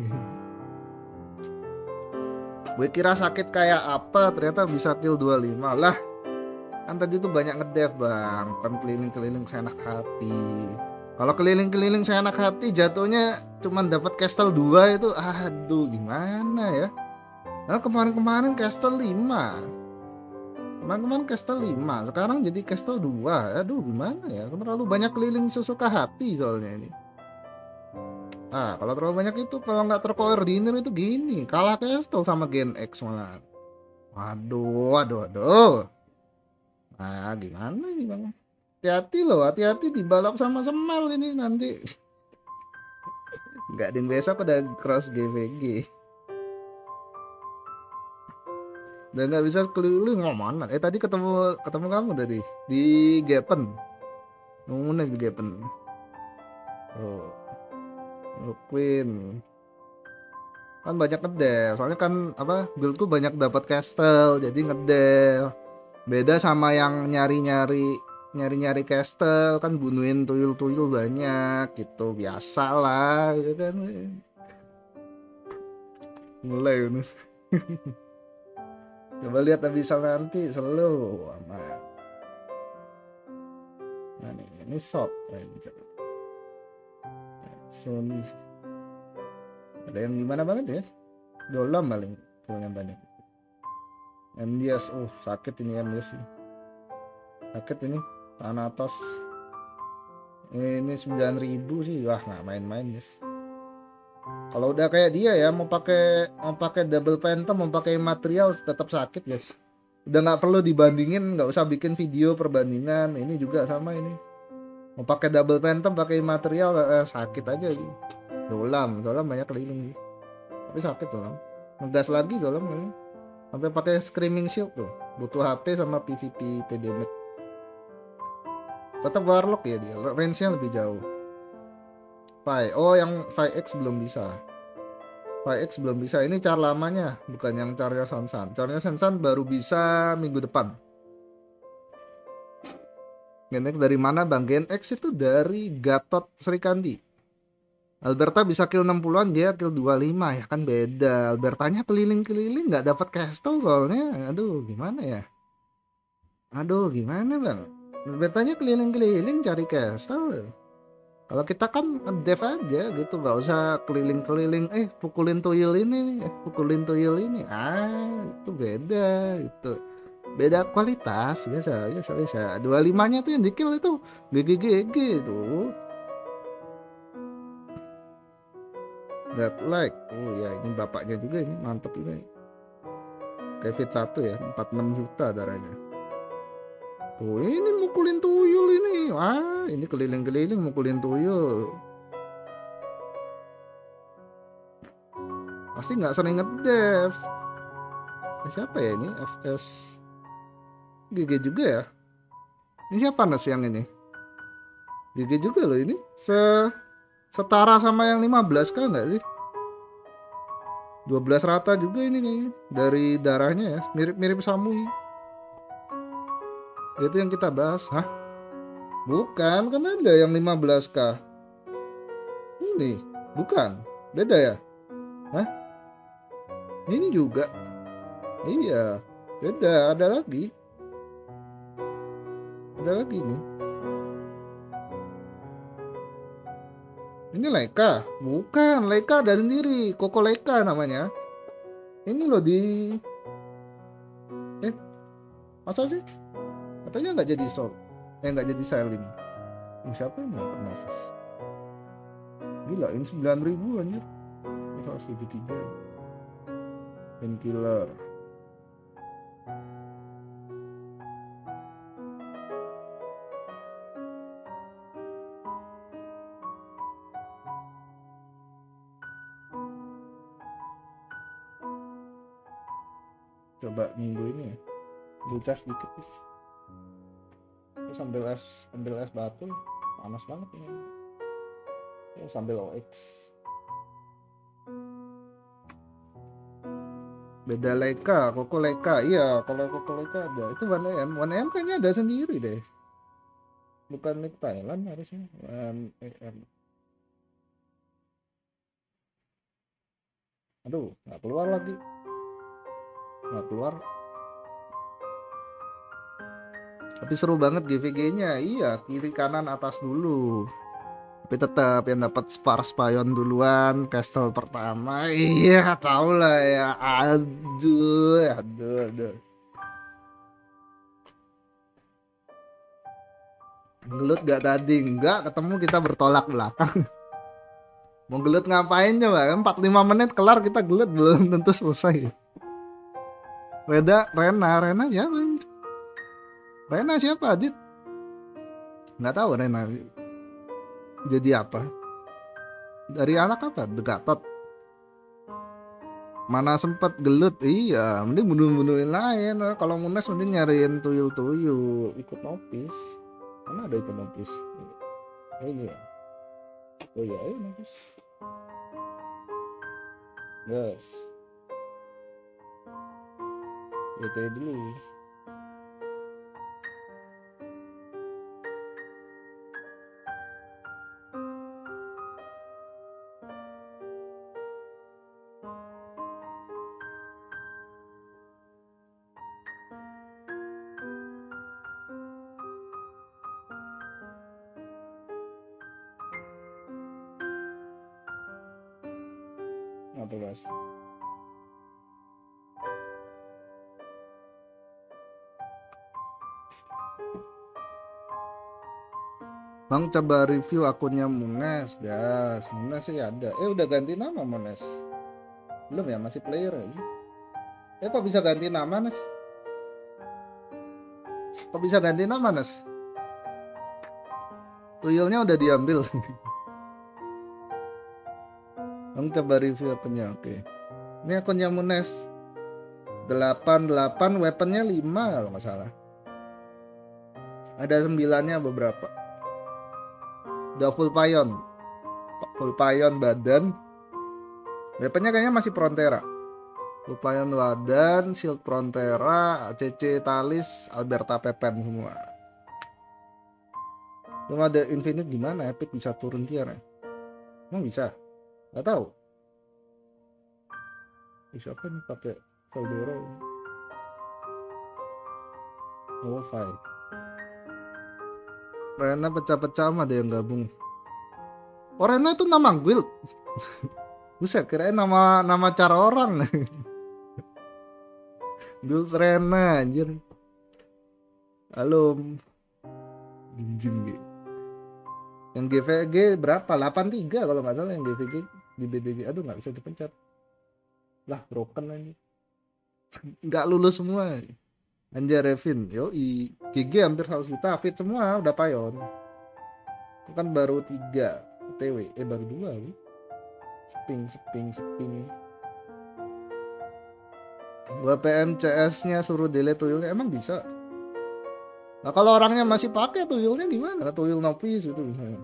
Gue kira sakit kayak apa, ternyata bisa kill 25 lah. Kan tadi tuh banyak ngedev bang, bukan keliling-keliling seenak hati. Kalau keliling-keliling seenak hati jatuhnya cuman dapat castle 2 itu, aduh gimana ya. Nah kemarin-kemarin castle 5. Kemarin castle 5, sekarang jadi castle 2. Aduh gimana ya, terlalu banyak keliling sesuka hati soalnya ini. Ah, kalau terlalu banyak itu, kalau nggak terkoordinir itu gini, kalah castle sama Gen X malah. Waduh. Nah, gimana ini bang? Hati-hati loh, hati-hati dibalap sama Semal ini nanti. Nggak ding, besok udah cross GVG. Dan nggak bisa keliling mana? Tadi ketemu kamu tadi di Gapen. Ngomongnya di Gapen. Oh, Queen. Kan banyak ngedev. Soalnya kan apa? Guildku banyak dapat castle, jadi ngedev. Beda sama yang nyari-nyari castle kan bunuhin tuyul-tuyul banyak gitu. Biasa lah gitu kan. Mulai ini. Coba lihat bisa nanti slow amat. Nah nih, ini shot ranger. Sun. Ada yang gimana banget ya? Dolam paling yang banyak. MBS, sakit ini MBS ini. Sakit ini Thanatos. Ini 9.000 sih, wah nggak main-main guys. Kalau udah kayak dia ya, mau pakai double phantom, mau pakai material tetap sakit guys. Udah nggak perlu dibandingin, nggak usah bikin video perbandingan. Ini juga sama ini. Mau pakai double phantom, pakai material sakit aja gitu. Dolam banyak keliling sih. Tapi sakit dolam. Ngegas lagi dolam ini. Sampai pakai screaming shield tuh. Butuh HP sama PvP PDM. Tetap warlock ya dia. Range-nya lebih jauh. Yang 5X belum bisa. 5X belum bisa. Ini car lamanya, bukan yang carnya Sansan. Carnya Sansan baru bisa minggu depan. Gen X dari mana bang? Gen X itu dari Gatot Srikandi. Alberta bisa kill 60-an, dia kill 25 ya kan beda. Albertanya keliling-keliling nggak dapat castle soalnya. Aduh gimana ya? Aduh gimana bang? Albertanya keliling-keliling cari castle. Kalau kita kan dev aja gitu, nggak usah keliling-keliling. Pukulin tuyul ini. Itu beda itu. Beda kualitas, biasa. 25-nya tuh yang di kill itu GG tuh. That like. Oh ya, ini bapaknya juga ini mantep juga. Kayak fit 1 ya, 46 juta darahnya. Tuh ini mukulin tuyul ini. Ini keliling-keliling mukulin tuyul. Pasti nggak sering ngedev. Siapa ya ini? FS GG juga ya. Ini siapa Nas yang ini? GG juga loh ini. Setara sama yang 15k nggak sih? 12 rata juga ini kayaknya. Dari darahnya ya. Mirip Samui. Itu yang kita bahas. Hah? Bukan, kan ada yang 15k. Ini, bukan. Beda ya? Hah? Ini juga. Iya, beda. Ada lagi nih. Ini Leica. Bukan, Leica ada sendiri. Koko Leica namanya. Ini loh Masa sih? Katanya nggak jadi sold. Nggak jadi selling. Siapa yang nggak pernah Nafis? Gila, ini 9.000 anjir. 173. Painkiller. Coba minggu ini ya. Buka sedikit guys. Terus sambil es batu panas banget ini. Sambil OX. Beda Leica, Koko Leica. Iya, kalau Koko Leica ada. Itu 1AM. 1AM kayaknya ada sendiri deh. Bukan Nick Thailand harusnya. 1AM. Aduh, nggak keluar lagi. Nggak keluar. Tapi seru banget GVG-nya. Iya, kiri kanan atas dulu. Tapi tetap yang dapat Spayon duluan, Castle pertama. Iya, tau lah ya. Aduh. Gelut gak tadi? Enggak, ketemu kita bertolak belakang. Mau gelut ngapain coba? 45 menit kelar, kita gelut belum tentu selesai. Rena siapa? Rena siapa, Adit? Nggak tahu Rena jadi apa. Dari anak apa? Degatot. Mana sempet gelut. Iya, mending bunuh-bunuhin lain. Kalau Munes mending nyariin tuyul-tuyul. Ikut Nopis. Mana ada ikut Nopis? Oh ini ya. Oh iya, ayo Nopis. Yes. Itu dulu. Apa guys? Bang coba review akunnya Munes, guys. Munes sih ada. Udah ganti nama Munes. Belum ya, masih player aja. Kok bisa ganti nama, Nes? Kok bisa ganti nama, Nes? Tuyulnya udah diambil. Bang coba review akunnya, oke. Ini akunnya Munes. 88, weaponnya 5 kalau nggak salah. Ada 9-nya beberapa. Udah full payon badan. Weaponnya kayaknya masih Frontera. Full payon badan, shield Frontera, ACC Talis, Alberta Pepen semua. Cuma ada Infinite gimana? Epic bisa turun tier ya? Emang bisa? Gak tahu. Siapa nih pakai Valdora? Oh, fine. Rena pecah-pecah mah ada yang gabung. Oh, Rena itu nama guild. Buset, kirain nama cara orang. Guild Rena anjir. Halo. Jinjing. Yang GVG berapa? 83 kalau nggak salah yang GVG di BDG. Aduh, nggak bisa dipencet. Lah, broken aja. Nggak lulus semua. Anjar Revin, yoi. GG hampir 100 juta, fit semua udah payon. Itu kan baru 3 TW, baru 2 nih. Sping. Gua PMCS nya suruh delete tuyulnya, emang bisa? Nah kalau orangnya masih pakai tuyulnya gimana? Tuyul Nopis itu misalnya.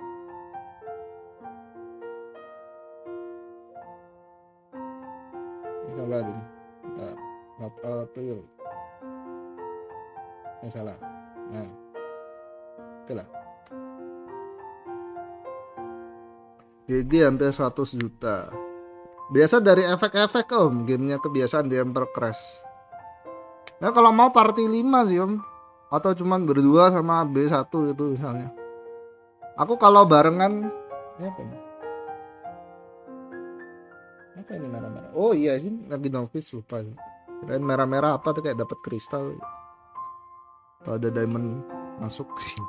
Salah deh. Tuyul. Salah. Nah, oke lah. GG hampir 100 juta. Biasa dari efek-efek om, gamenya kebiasaan di Emperor Crash. Nah kalau mau party 5 sih om, atau cuman berdua sama B1 itu misalnya. Aku kalau barengan, apa ini? Apa ini merah-merah? Oh iya sih, lagi novice lupa. Kirain merah-merah apa tuh kayak dapat kristal. Kalau ada diamond masuk.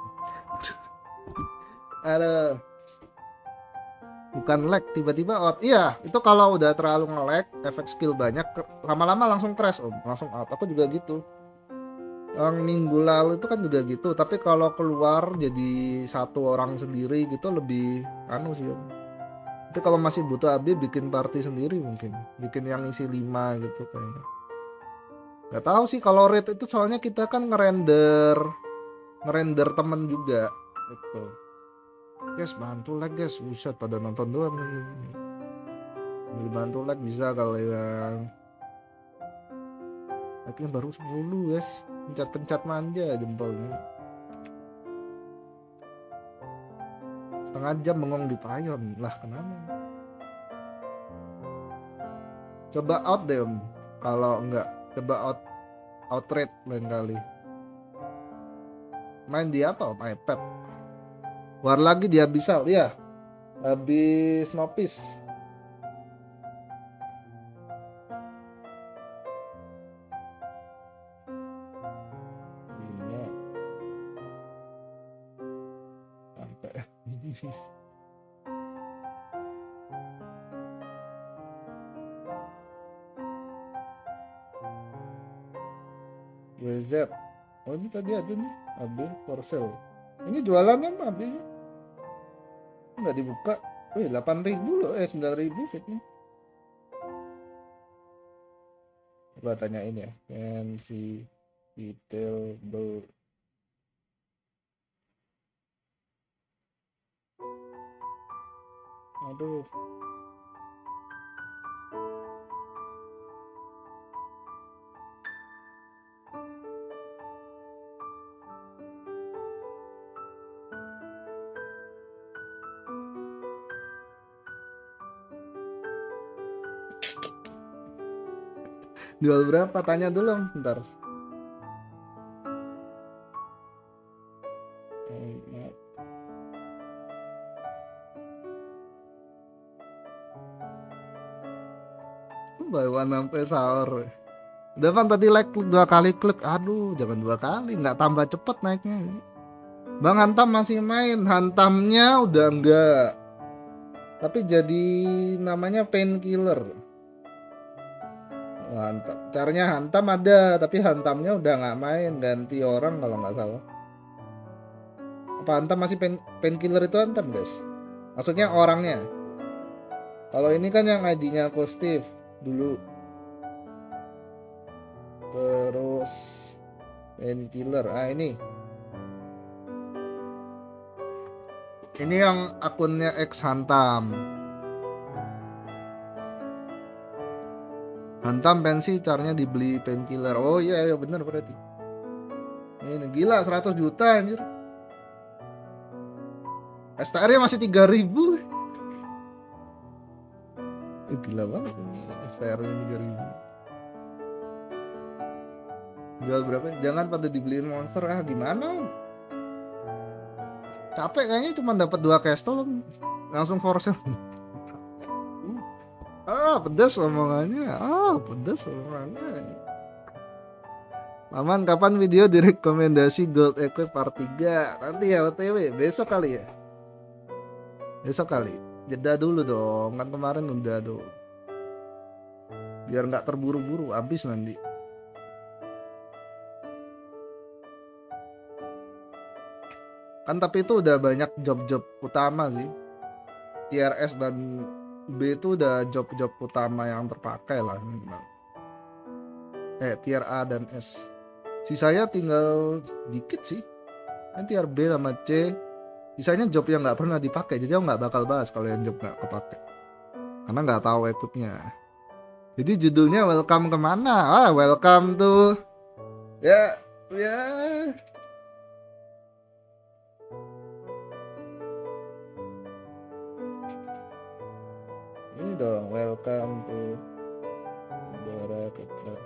Ada bukan lag tiba-tiba out. Iya, itu kalau udah terlalu nge-lag, efek skill banyak, lama-lama langsung crash om, langsung out. Aku juga gitu. Yang minggu lalu itu kan juga gitu, tapi kalau keluar jadi satu orang sendiri gitu lebih anu sih om. Tapi kalau masih butuh AB bikin party sendiri mungkin, bikin yang isi 5 gitu kayaknya. Gak tahu sih kalau raid itu soalnya kita kan ngerender temen juga gitu. Guys bantu like guys, buset pada nonton doang. Bantu like bisa kalau yang like-nya baru 10 guys, pencet-pencet manja jempolnya. Setengah jam bengong di payon lah, kenapa? Coba out deh om, kalau enggak coba out rate lain kali. Main di apa om? iPad. War lagi dia bisa ya, habis nopis. Ini sampai WZ. Oh ini tadi ada nih AB for sale. Ini jualannya mah AB nggak dibuka. Wih 8.000 loh, 9.000 fitnya. Coba tanyain ya, fancy detail bird. Aduh. Jual berapa? Tanya dulu, bentar. Buy one sampai sahur. Udah kan tadi like 2 kali klik. Aduh, jangan 2 kali, nggak tambah cepet naiknya. Bang Hantam masih main, hantamnya udah enggak. Tapi jadi namanya painkiller. Hantam. Caranya hantam ada, tapi hantamnya udah nggak main, ganti orang kalau nggak salah. Apa hantam masih painkiller itu hantam guys? Maksudnya orangnya. Kalau ini kan yang ID-nya aku Steve dulu. Terus painkiller. Ah ini. Ini yang akunnya X Hantam. Hantam pensi caranya dibeli painkiller. Oh iya iya bener berarti. Ini gila 100 juta anjir. STR-nya masih 3.000. Gila banget. STR-nya 3.000. Jual berapa? Jangan pada dibeliin monster gimana? Capek kayaknya cuma dapat 2 castle langsung for sale. Pedas omongannya. Pedas omongannya. Maman kapan video direkomendasi Gold Equip part 3? Nanti ya OTW, besok kali ya. Besok kali. Jeda dulu dong, kan kemarin udah tuh. Biar nggak terburu-buru, habis nanti. Kan tapi itu udah banyak job-job utama sih. Tier S dan B itu udah job-job utama yang terpakai lah. Tier A dan S. Sisanya tinggal dikit sih. Nanti tier B sama C. Sisanya job yang nggak pernah dipakai. Jadi aku nggak bakal bahas kalau yang job nggak kepake. Karena nggak tahu equipnya. Jadi judulnya welcome kemana? Welcome to ya. Ini dong, welcome to udara kita.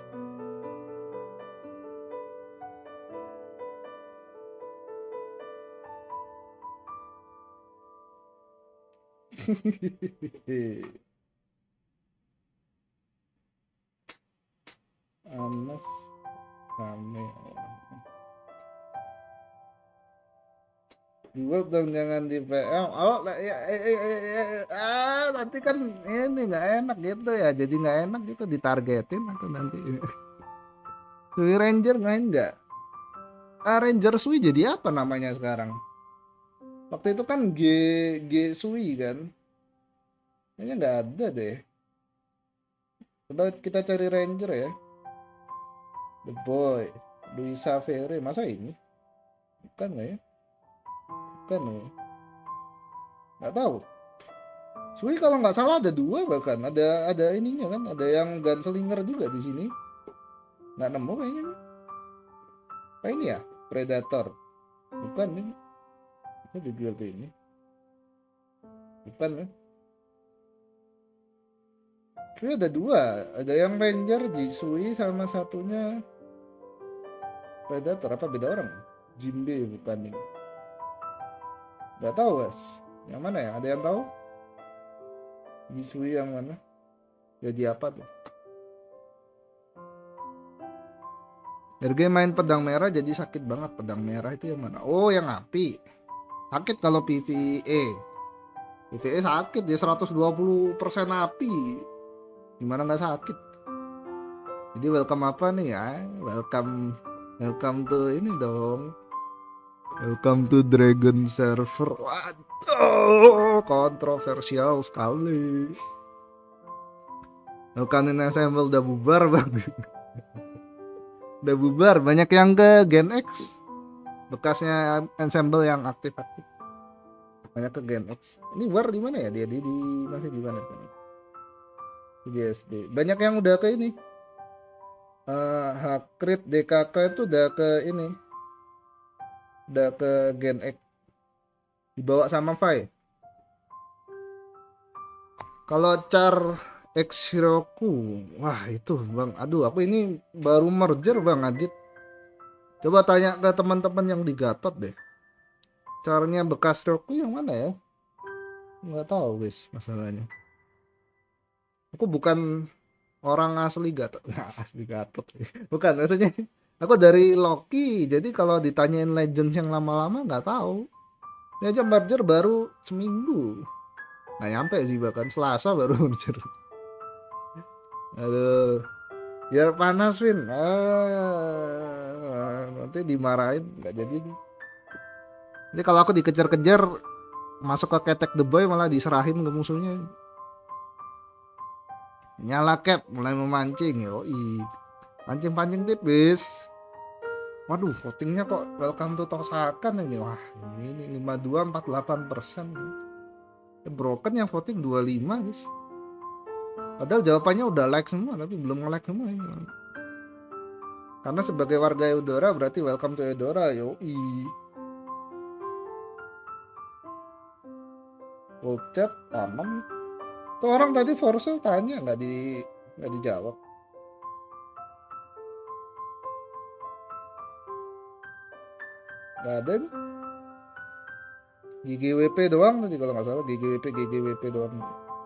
Anas rame orang. Di World dong, jangan di PL. Oh, ya, nanti kan ini nggak enak gitu ya. Jadi nggak enak gitu ditargetin atau nanti. Sui Ranger main nggak? Ranger Sui jadi apa namanya sekarang? Waktu itu kan G Sui kan? Kayaknya nggak ada deh. Coba kita cari Ranger ya. The Boy, Luisa Fere, masa ini? Bukan nggak ya? Bukan ya? Nggak tahu. Sui kalau nggak salah ada dua, bahkan ada ininya kan, ada yang gunslinger juga di sini. Nggak nemu kayaknya. Apa ini ya? Predator. Bukan ini. Itu dijual tuh ini. Bukan kan? Tapi ada dua. Ada yang Ranger, Jisui, sama satunya Predator. Apa beda orang? Jimbe bukan ini. Nggak tahu guys. Yang mana ya? Ada yang tahu? Jisui yang mana? Jadi apa tuh? RG main pedang merah jadi sakit banget. Pedang merah itu yang mana? Oh, yang api. Sakit kalau PvE. PvE sakit dia 120% api. Gimana nggak sakit? Jadi welcome apa nih ya? Welcome to ini dong. Welcome to Dragon Server. Waduh, kontroversial sekali. Welcome in Ensemble udah bubar bang. Udah bubar, banyak yang ke Gen X. Bekasnya Ensemble yang aktif-aktif. Banyak ke Gen X. Ini war di mana ya? Dia di masih di mana? Di SD. Banyak yang udah ke ini. Hakrit DKK itu udah ke ini. Udah ke Gen X. Dibawa sama Fai. Kalau Char X Hiroku, wah itu bang, aduh aku ini baru merger bang Adit. Coba tanya ke teman-teman yang di Gatot deh. Caranya bekas Roku yang mana ya? Nggak tahu guys masalahnya. Aku bukan orang asli Gatot, asli Gatot. Bukan, maksudnya aku dari Loki. Jadi kalau ditanyain Legends yang lama-lama nggak tahu. Ini aja merger baru seminggu. Nggak nyampe sih, bahkan Selasa baru merger. Aduh, biar panas Win. Nanti dimarahin nggak jadi. Jadi kalau aku dikejar-kejar masuk ke ketek The Boy malah diserahin ke musuhnya. Nyala cap mulai memancing. Yoi, pancing-pancing tipis. Waduh, votingnya kok welcome to Tosakan ini. Wah, ini 52-48%. Broken yang voting 25 guys. Padahal jawabannya udah like semua tapi belum nge-like semua ini. Karena sebagai warga Eudora berarti welcome to Eudora. Yoi. Full chat aman. Tuh orang tadi for sale tanya nggak dijawab. Nggak ada nih. GGWP doang tadi kalau nggak salah. GGWP doang.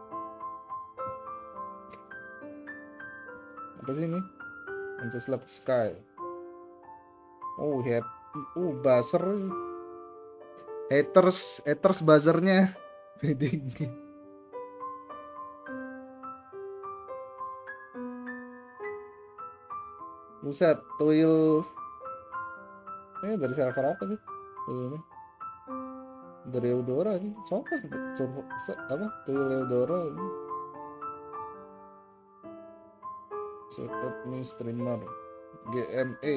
Apa sih ini? Untuk Slap Sky. Oh, buzzer. Haters buzzernya. Fading. Buset, Tuil. Ini dari server apa sih? Ini dari Eudora sih. Apa? Tuil Eudora ini. Support me streamer GME.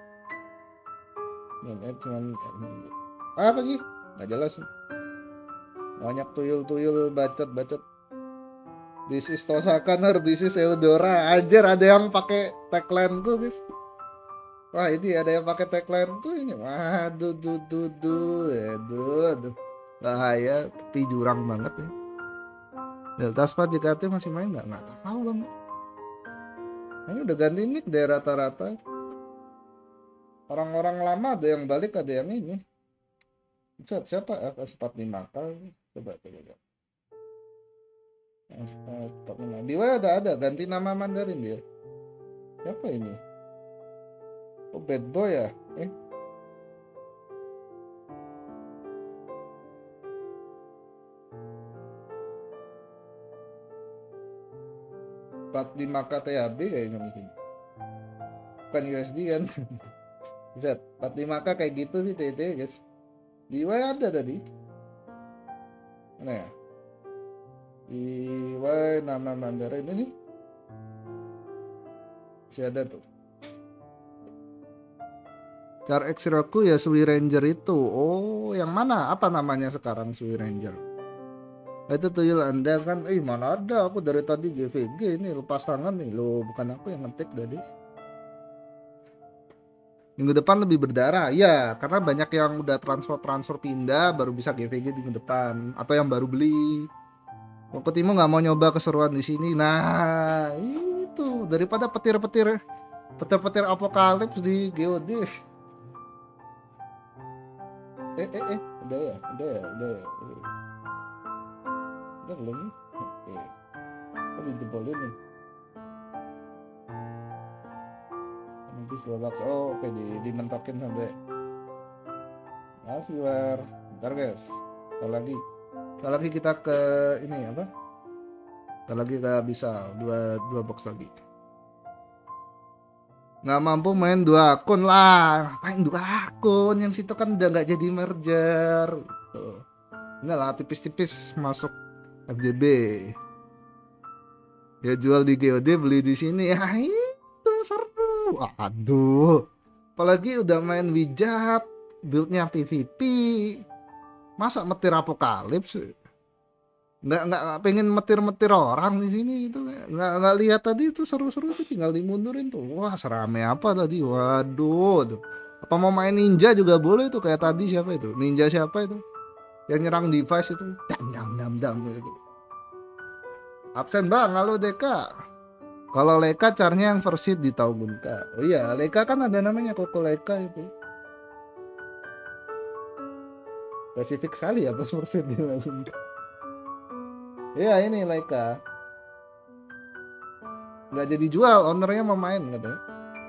Ini cuman apa sih? Nggak jelas sih. Banyak tuyul bacot. This is Tosakan, this is Eudora. Anjir, ada yang pakai tagline ku guys. Wah, ini ada yang pakai tagline tuh ini. Waduh, aduh. Bahaya, tapi jurang banget ya. Delta Spa JKT masih main nggak tahu bang. Ini udah ganti nick deh rata-rata. Orang-orang lama ada yang balik, ada yang ini. Siapa FS45K? Coba. Di WA ada ganti nama Mandarin dia. Siapa ini? Oh, bad boy ya? 45k THB kayaknya mungkin. Bukan USD kan. Buset, 45k kayak gitu sih TT guys. Di Y ada tadi. Mana ya? Di Y nama Mandarin ini masih ada tuh. Car X-Roku ya Sui Ranger itu. Oh, yang mana? Apa namanya sekarang Sui Ranger? Itu tuyul Anda kan. Mana ada, aku dari tadi GVG ini lepas tangan nih. Loh, bukan aku yang ngetik tadi. Minggu depan lebih berdarah. Ya, karena banyak yang udah transfer pindah baru bisa GVG minggu depan, atau yang baru beli. Koko Timo nggak mau nyoba keseruan di sini. Nah, itu daripada petir-petir apokalips di GOD. Udah ya. Udah belum? Oke. Kok dijebolin nih? Habis 12. Oh, oke, dimentokin sampai. Masih war. Bentar guys. Sekali lagi kita ke ini apa? Sekali lagi nggak bisa dua box lagi. Nggak mampu main 2 akun lah. Main 2 akun, yang situ kan udah nggak jadi merger gitu. Enggak lah, tipis-tipis masuk FJB. Ya jual di GOD, beli di sini. Ya itu seru. Aduh. Apalagi udah main Wijat, buildnya PVP. Masa metir apokalips? Nggak pengen metir orang di sini gitu. Nggak lihat tadi itu seru-seru tuh, tinggal dimundurin tuh. Wah, serame apa tadi? Waduh. Apa mau main ninja juga boleh tuh, kayak tadi siapa itu? Ninja siapa itu? Yang nyerang device itu. Dam gitu. Absen bang, halo Deka. Kalau Leka carnya yang versi di Taugunka. Oh iya, Leka kan ada namanya Koko Leka itu. Spesifik sekali ya pas versi di Taugunka. Iya ini Leka. Nggak jadi jual, ownernya mau main katanya.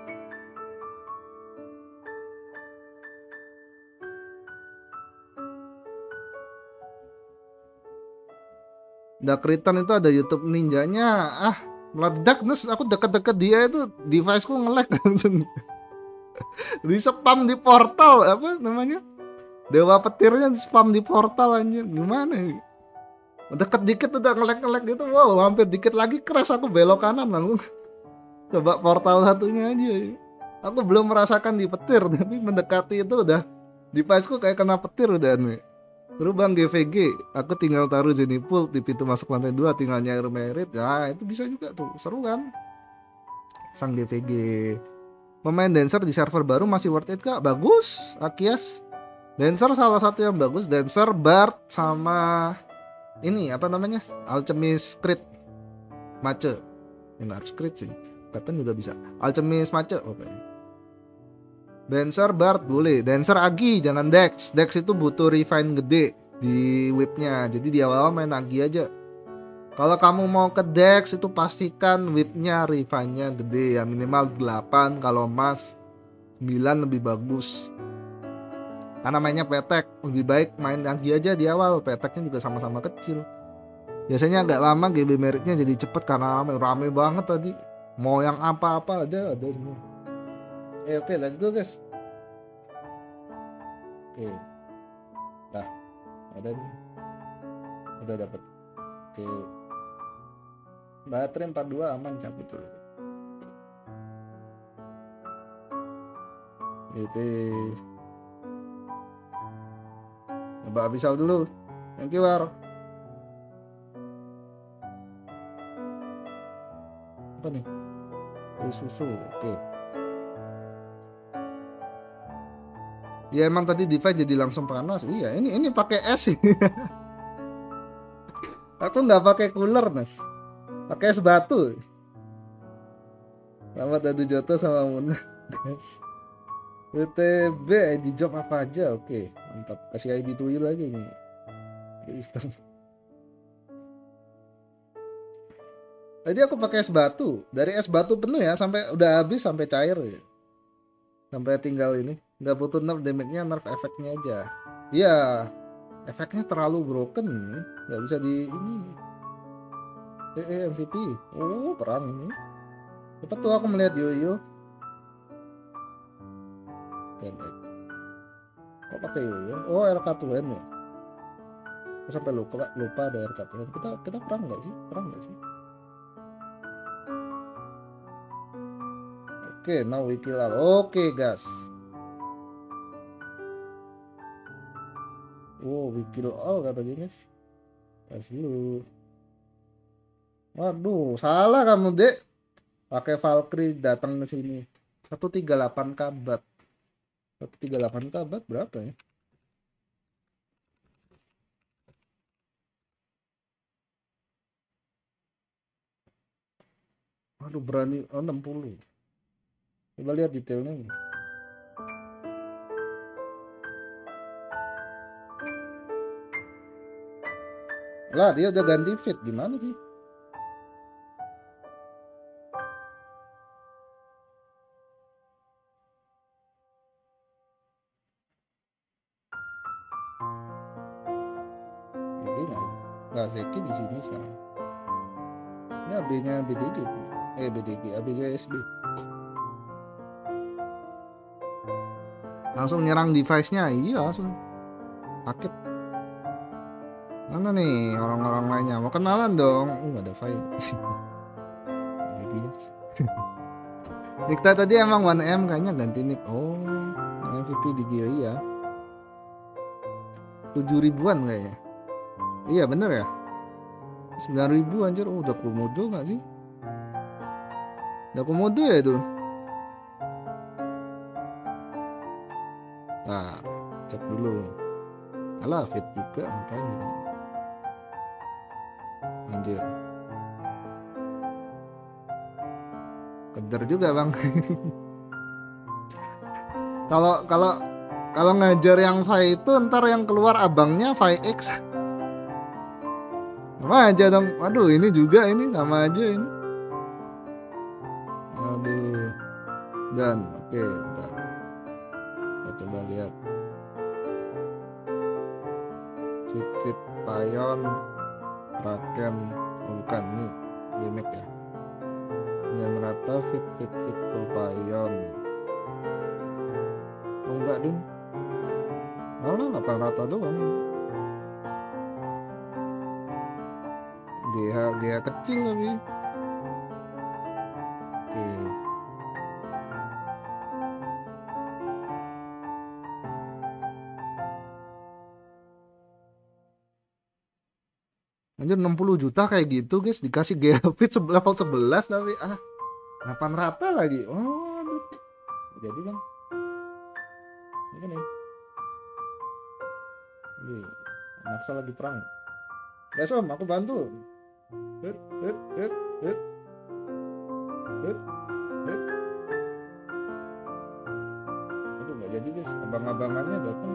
Dark Return itu ada YouTube ninjanya. Meledak, terus aku deket-deket dia itu deviceku nge-lag langsung. Di spam di portal, apa namanya? Dewa petirnya di spam di portal anjir. Gimana ya? Deket dikit udah nge-lag gitu. Wow, hampir dikit lagi crash, aku belok kanan langsung. Coba portal satunya aja. Aku belum merasakan di petir, tapi mendekati itu udah deviceku kayak kena petir udah nih. Seru bang GVG, aku tinggal taruh Jenipul di pintu masuk lantai 2, tinggal nyair merit. Nah itu bisa juga tuh, seru kan? Sang GVG. Pemain Dancer di server baru masih worth it kak? Bagus, Akias. Dancer salah satu yang bagus, Dancer, Bard, sama ini apa namanya? Alchemist Crit Mace. Yang harus Crit sih, Weapon juga bisa. Alchemist Mace, oke. Dancer, Bard boleh. Dancer Agi, jangan Dex. Dex itu butuh refine gede di whipnya. Jadi di awal main Agi aja. Kalau kamu mau ke Dex itu pastikan whipnya refine-nya gede ya, minimal 8. Kalau Mas 9 lebih bagus. Karena mainnya petek, lebih baik main Agi aja di awal. Peteknya juga sama-sama kecil. Biasanya agak lama GB meritnya jadi cepet karena rame banget tadi. Mau yang apa-apa ada semua. Oke, let's go guys. Oke. Nah, ada nih. Udah dapat. Oke. Baterai 42 aman cabut dulu. Gitu. Coba habisal dulu. Thank you War. Apa nih? Susu. Oke. Ya emang tadi device jadi langsung panas. Iya, ini pakai es sih. Aku nggak pakai cooler, Mas. Pakai es batu. Selamat Adu Joto sama Munas, guys. WTB ID job apa aja? Oke, mantap. Kasih ID tuyul lagi nih. Tadi aku pakai es batu. Dari es batu penuh ya, sampai udah habis sampai cair ya. Sampai tinggal ini. Nggak butuh nerf damage-nya, nerf efeknya aja. Iya, efeknya terlalu broken, nggak bisa di ini. MVP. Oh, perang ini. Cepat tuh aku melihat Yoyo. Kok pakai Yoyo? Oh, LK2N ya. Aku sampai lupa ada LK2N. Kita perang nggak sih? Perang nggak sih? Oke, now we kill all. Oke, guys. Oh, we kill all kata guys. Pas dulu. Waduh, salah kamu, Dek. Pakai Valkyrie datang ke sini. 138 kabat. 138 kabat berapa ya? Waduh, berani. Oh, 60. Coba lihat detailnya. Lah, dia udah ganti fit. Gimana sih? Jadi nggak Zeki di sini sekarang. Ini AB-nya BDG. BDG, ABG SB. Langsung nyerang device-nya. Iya, langsung. Paket. Mana nih orang-orang lainnya? Mau kenalan dong. Nggak ada fight. Dikta tadi emang 1M kayaknya ganti nick. Oh, MVP di GOI ya. 7 ribuan kayaknya. Iya bener ya. 9 ribu anjir. Oh, udah komodo gak sih? Udah komodo ya itu. Nah, cek dulu. Alah, fit juga makanya. Anjir. Keder juga bang. Kalau ngajar yang Fai itu ntar yang keluar abangnya Fai X. Sama aja dong. Waduh, ini juga ini sama aja ini. Aduh. Dan oke, bentar. Kita coba lihat. Fit Payon Raken. Oh, bukan nih limit ya. Yang rata fit full Payon. Oh enggak dong. Malah 8 rata doang. GH kecil tapi. Oke. Anjir 60 juta kayak gitu guys, dikasih GH fit level 11 tapi 8 rata lagi. Oh, aduh. Jadi bang. Ini nih. Ini maksa lagi perang. Guys om, aku bantu. Hit. Aduh nggak jadi guys, abang-abangannya datang.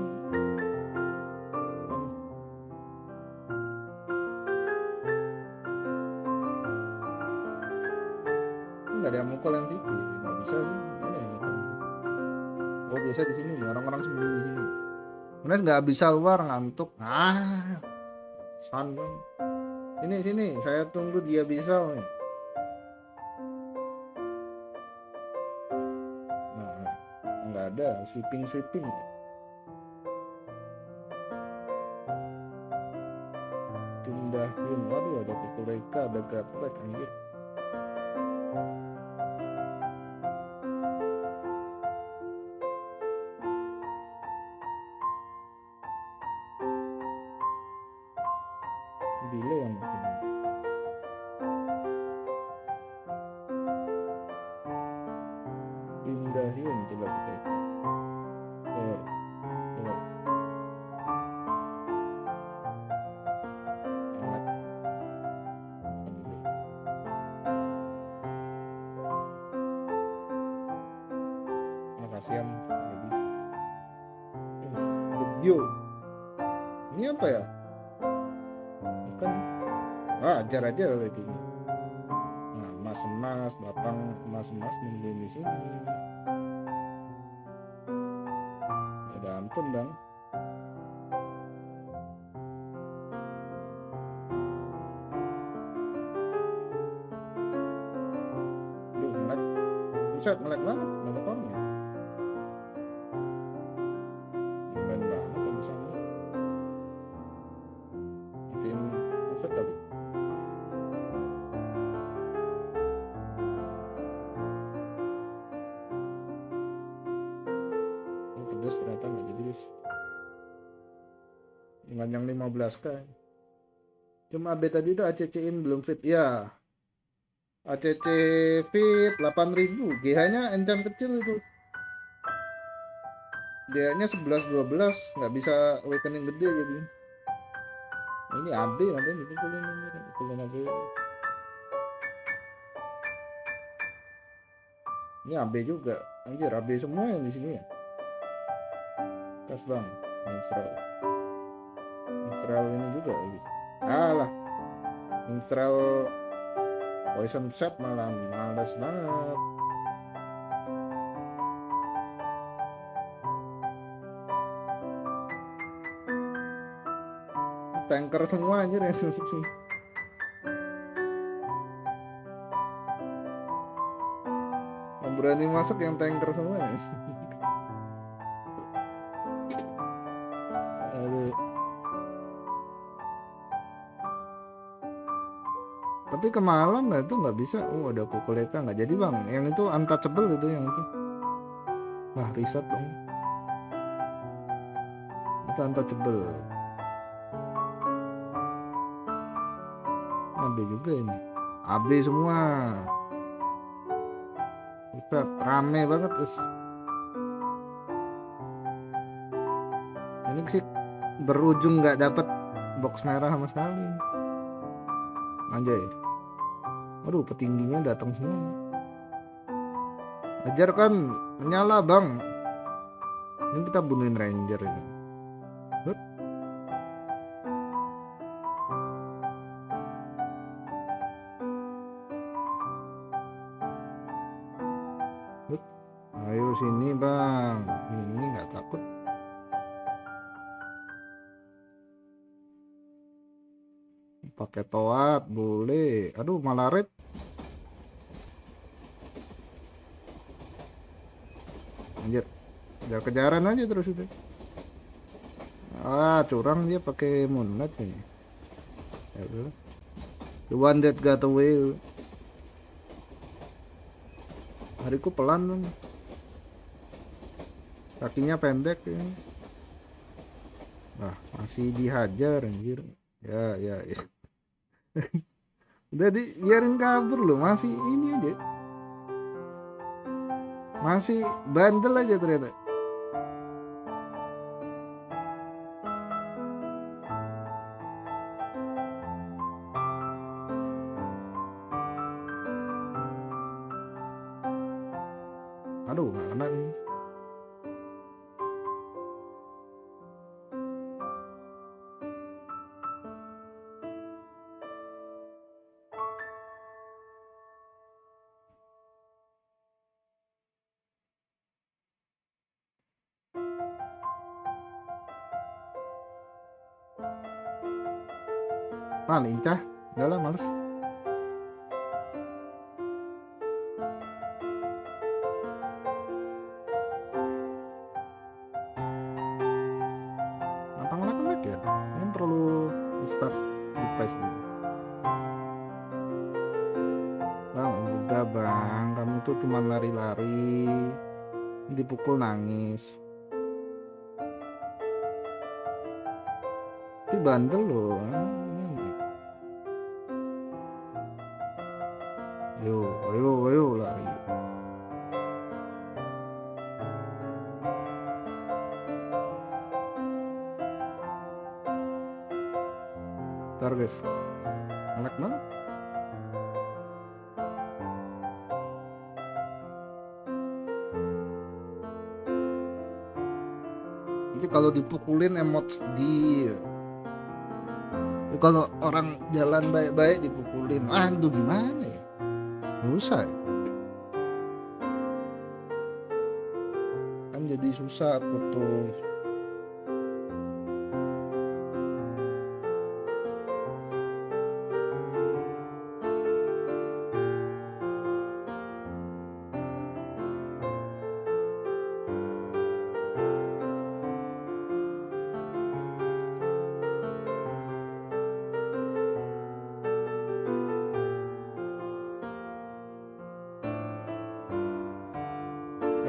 Nggak ada yang mukul MVP, nggak bisa sih. Mana yang mukul? Oh biasa di sini nih, orang-orang sembunyi di sini. Kemudian nggak bisa luar, ngantuk. San bang. Sini, saya tunggu dia bisa nih. Nah, nggak ada sweeping. Pindahin, waduh ada Kukureka, ada Gaplek anjir. Delay yang mungkin. Pindahin coba kita lihat. Kasihan Yo, ini apa ya? Bukan. Ajar aja lagi. Nah, emas, batang emas nungguin di sini. Ada ampun bang. Buset, melek banget, melek banget. Main banget sama sama. Matiin buset tadi. Oh, pedes ternyata nggak jadi guys. Dengan yang 15k. Cuma AB tadi tuh ACC-in belum fit. Ya. ACC fit 8000. GH-nya enchant kecil itu. GH-nya 11-12, nggak bisa awakening gede jadi. Ini AB ngapain dipukulin ini? Pukulin AB. Ini AB juga. Anjir, AB semua yang di sini ya. Kas bang. Minstrel ini juga lagi. Alah. Minstrel poison set malah males banget. Tanker semua anjir yang sini. Yang berani masuk yang tanker semua ya. Aduh. Tapi kemalam lah itu nggak bisa. Oh, ada Kukuleka nggak jadi bang. Yang itu untouchable itu yang itu. Nah, riset dong. Itu untouchable. AB juga ini. AB semua. Buset, rame banget guys. Ini sih berujung nggak dapat box merah sama sekali. Anjay. Aduh, petingginya datang semua. Ajar kan menyala bang. Ini kita bunuhin ranger ini. Hup. Hup. Ayo sini bang. Ini nggak takut. Pakai toat boleh. Aduh, malah red. Anjir, kejar-kejaran aja terus itu. Ah, curang dia pakai moonlight kayaknya. Ya udah. The one that got away. Hariku pelan bang. Kakinya pendek ya. Nah, masih dihajar anjir. Ya. Udah biarin kabur loh, masih ini aja. Masih bandel aja ternyata. Aduh, nggak kena nih. Ah, lincah. Udah lah, males. Apa ngelak ya? Ini perlu di start device dulu. Bang, udah bang. Kamu tuh cuma lari-lari. Dipukul nangis. Tapi bandel loh. Ayo lari. Ntar guys, enak banget. Jadi kalau dipukulin emot sedih. Kalau orang jalan baik-baik dipukulin, aduh gimana ya? Susah kan, jadi susah aku tuh.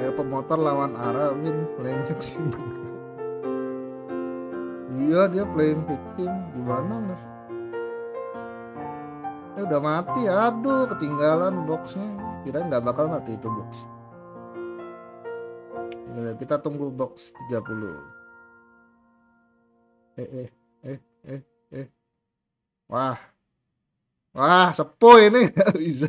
kayak pemotor lawan arah win playing victim. Iya dia playing victim gimana mas? Udah mati, aduh ketinggalan boxnya, kira nggak bakal mati itu box. Kita tunggu box 30. eh eh eh eh wah sepo ini nggak bisa.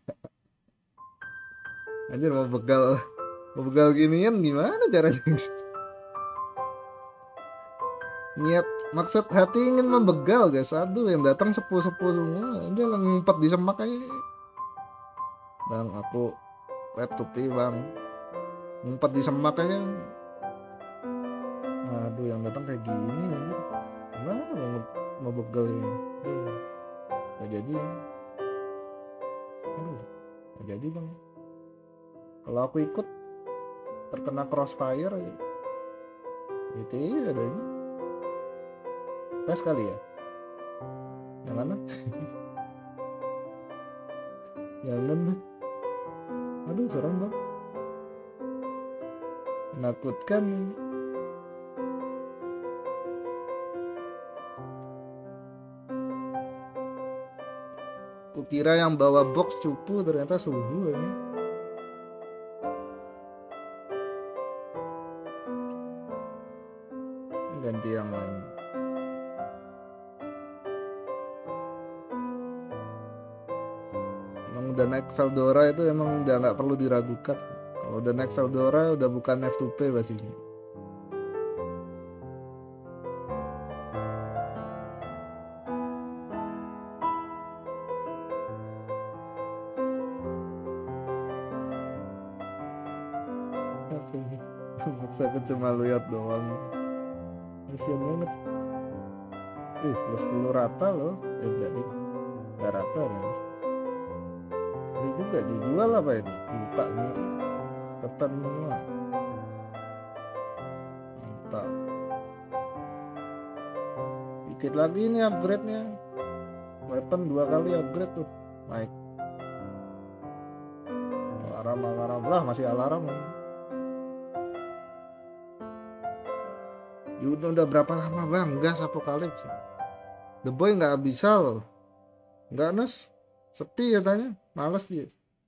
Anjir mau begal ginian gimana caranya? Niat maksud hati ingin membegal guys, aduh yang datang sepuh-sepuh semua, udah ngumpet di semak aja. Bang aku laptopi bang, ngumpet di semak aja. Aduh yang datang kayak gini aja, gimana mau begal ini? Gak jadi, gak jadi bang. Kalau aku ikut terkena crossfire ya. Gitu ya adanya. Tes kali ya? Yang mana? Jangan deh. Aduh serem bang. Menakutkan nih. Kukira yang bawa box cupu ternyata suhu ya. Ganti yang lain. Emang udah naik Veldora itu emang udah nggak perlu diragukan. Kalau udah naik Veldora udah bukan F2P pastinya. Saya cuma lihat doang. Kasian banget. Plus 10 rata loh. Berarti nggak rata ya. Ini juga dijual apa ini? Lupa nih. Kapan semua? Mantap. Dikit lagi nih upgrade-nya. Weapon 2 kali upgrade tuh. Naik. Alarm lah, masih alarm. Udah berapa lama bang gas Apokalips? The Boy nggak bisa loh, nggak nes, sepi katanya, males dia.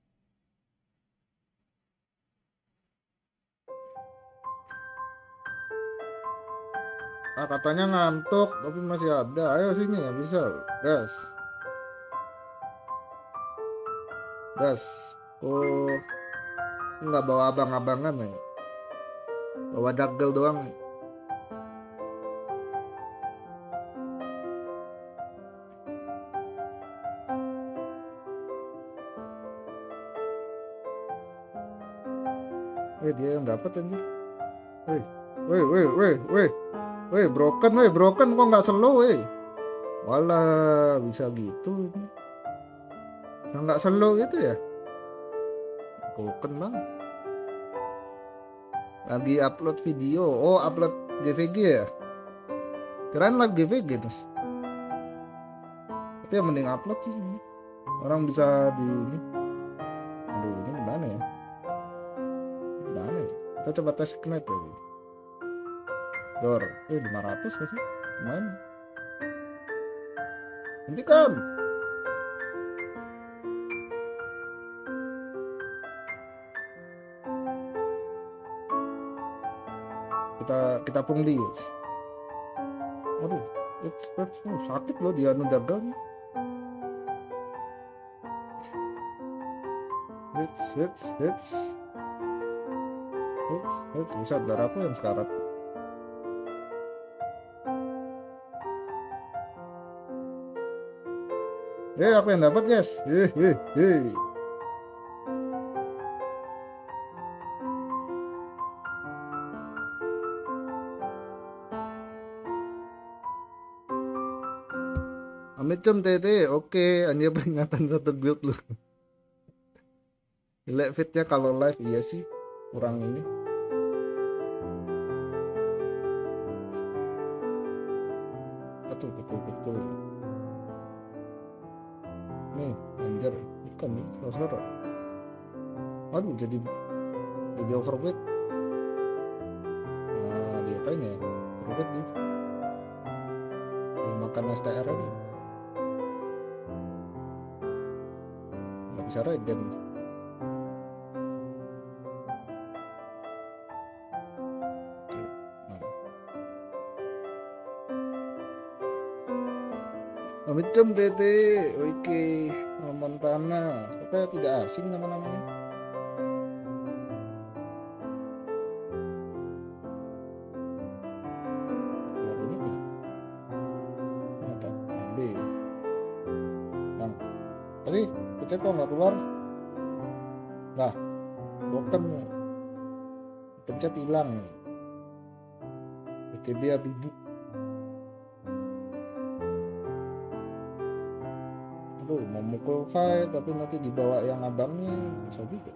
Katanya ngantuk tapi masih ada. Ayo sini ya bisa gas. Oh nggak bawa abang-abangan ya, bawa dagel doang nih. Dia yang dapat anjir. Broken kok nggak slow Walah bisa gitu. Nggak slow gitu ya. Broken bang. Lagi upload video. Oh upload GVG ya. Keren live GVG terus. Tapi yang mending upload sih. Orang bisa di ini. Aduh ini gimana ya? Kita coba tes knight ya. Dor 500 pasti lumayan. Hentikan. Kita pungli guys. Aduh sakit loh dia dagal. Hits bisa darahku yang sekarat. Aku yang dapat guys. Amit cum tete. Oke hanya peringatan satu guild loh. Gila fitnya kalau live iya sih kurang ini. Betul. Nih anjir bukan nih saudara. Aduh jadi jadi overweight. Dia apain ya overweight dia makan STR aja nggak bisa regen. Assalamualaikum Tete, oke, Montana, kok tidak asing nama-namanya. Apa? B. Bang, tadi pencet kok nggak keluar? Nah, broken, pencet hilang nih. BTB Abibu. Aduh, mau mukul fight tapi nanti dibawa yang abangnya bisa juga.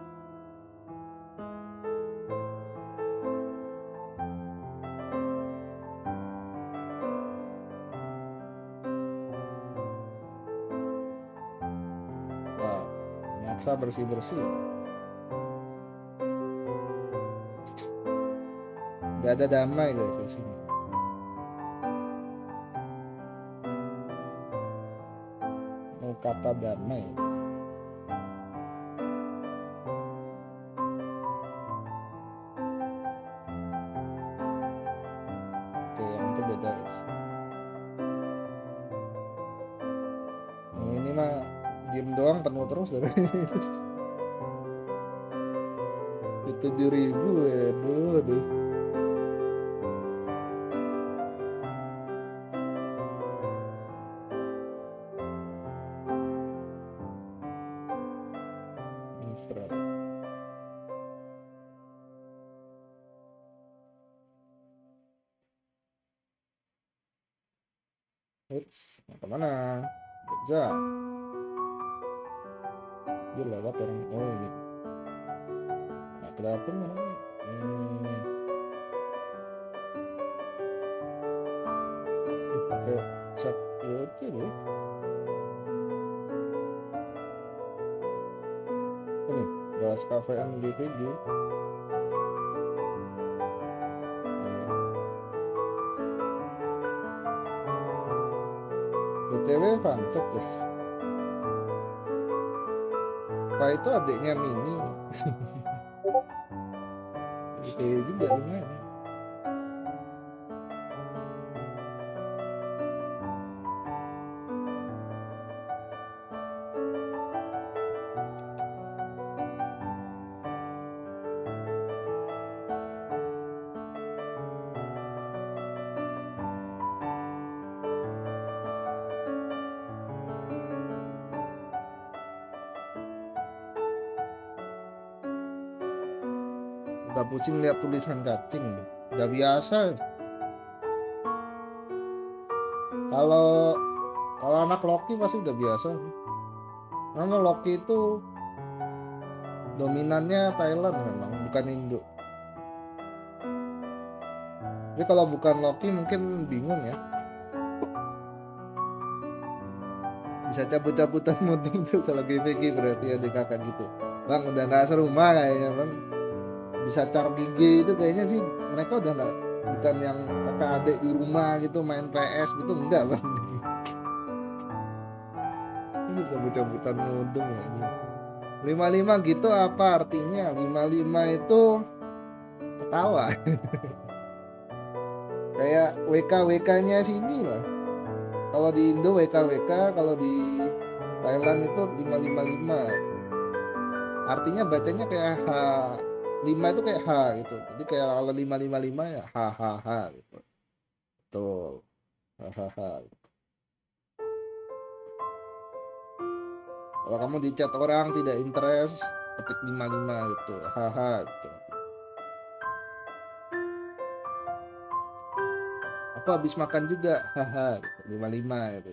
Nah, maksa bersih-bersih. Gak ada damai guys di sini. Mau kata damai. Oke, yang itu beda guys. Nah, ini mah diem doang penuh terus dari 7.000 ya, aduh. Nah, kemana? Kerja. Dia lewat orang. Oh ini. Nah, kelihatan mana? Pakai chat WC deh. Ini bahas kafean di VG. BTW fun fact guys. Pak itu adiknya Mini. Itu juga lumayan. Udah pusing lihat tulisan cacing, udah biasa. Kalau anak Loki pasti udah biasa. Karena Loki itu dominannya Thailand memang, bukan Indo. Tapi kalau bukan Loki mungkin bingung ya. Bisa cabut-cabutan mutung tuh kalau GVG berarti ada kakak gitu. Bang udah nggak serumah kayaknya bang. Bisa car gigi itu kayaknya sih mereka udah nggak, bukan yang kakak adik di rumah gitu main PS gitu, enggak bang. Ini cabut-cabutan mudeng ya. 55 gitu apa artinya? 55 itu ketawa. Kayak WK-WK-nya sini lah. Kalau di Indo WK-WK, kalau di Thailand itu 555. Artinya bacanya kayak H. 5 itu kayak H gitu. Jadi kayak kalau 555 ya H gitu. Betul. H. Kalau kamu di chat orang tidak interest, ketik 55 gitu. Gitu. Aku habis makan juga. Gitu. 55 gitu.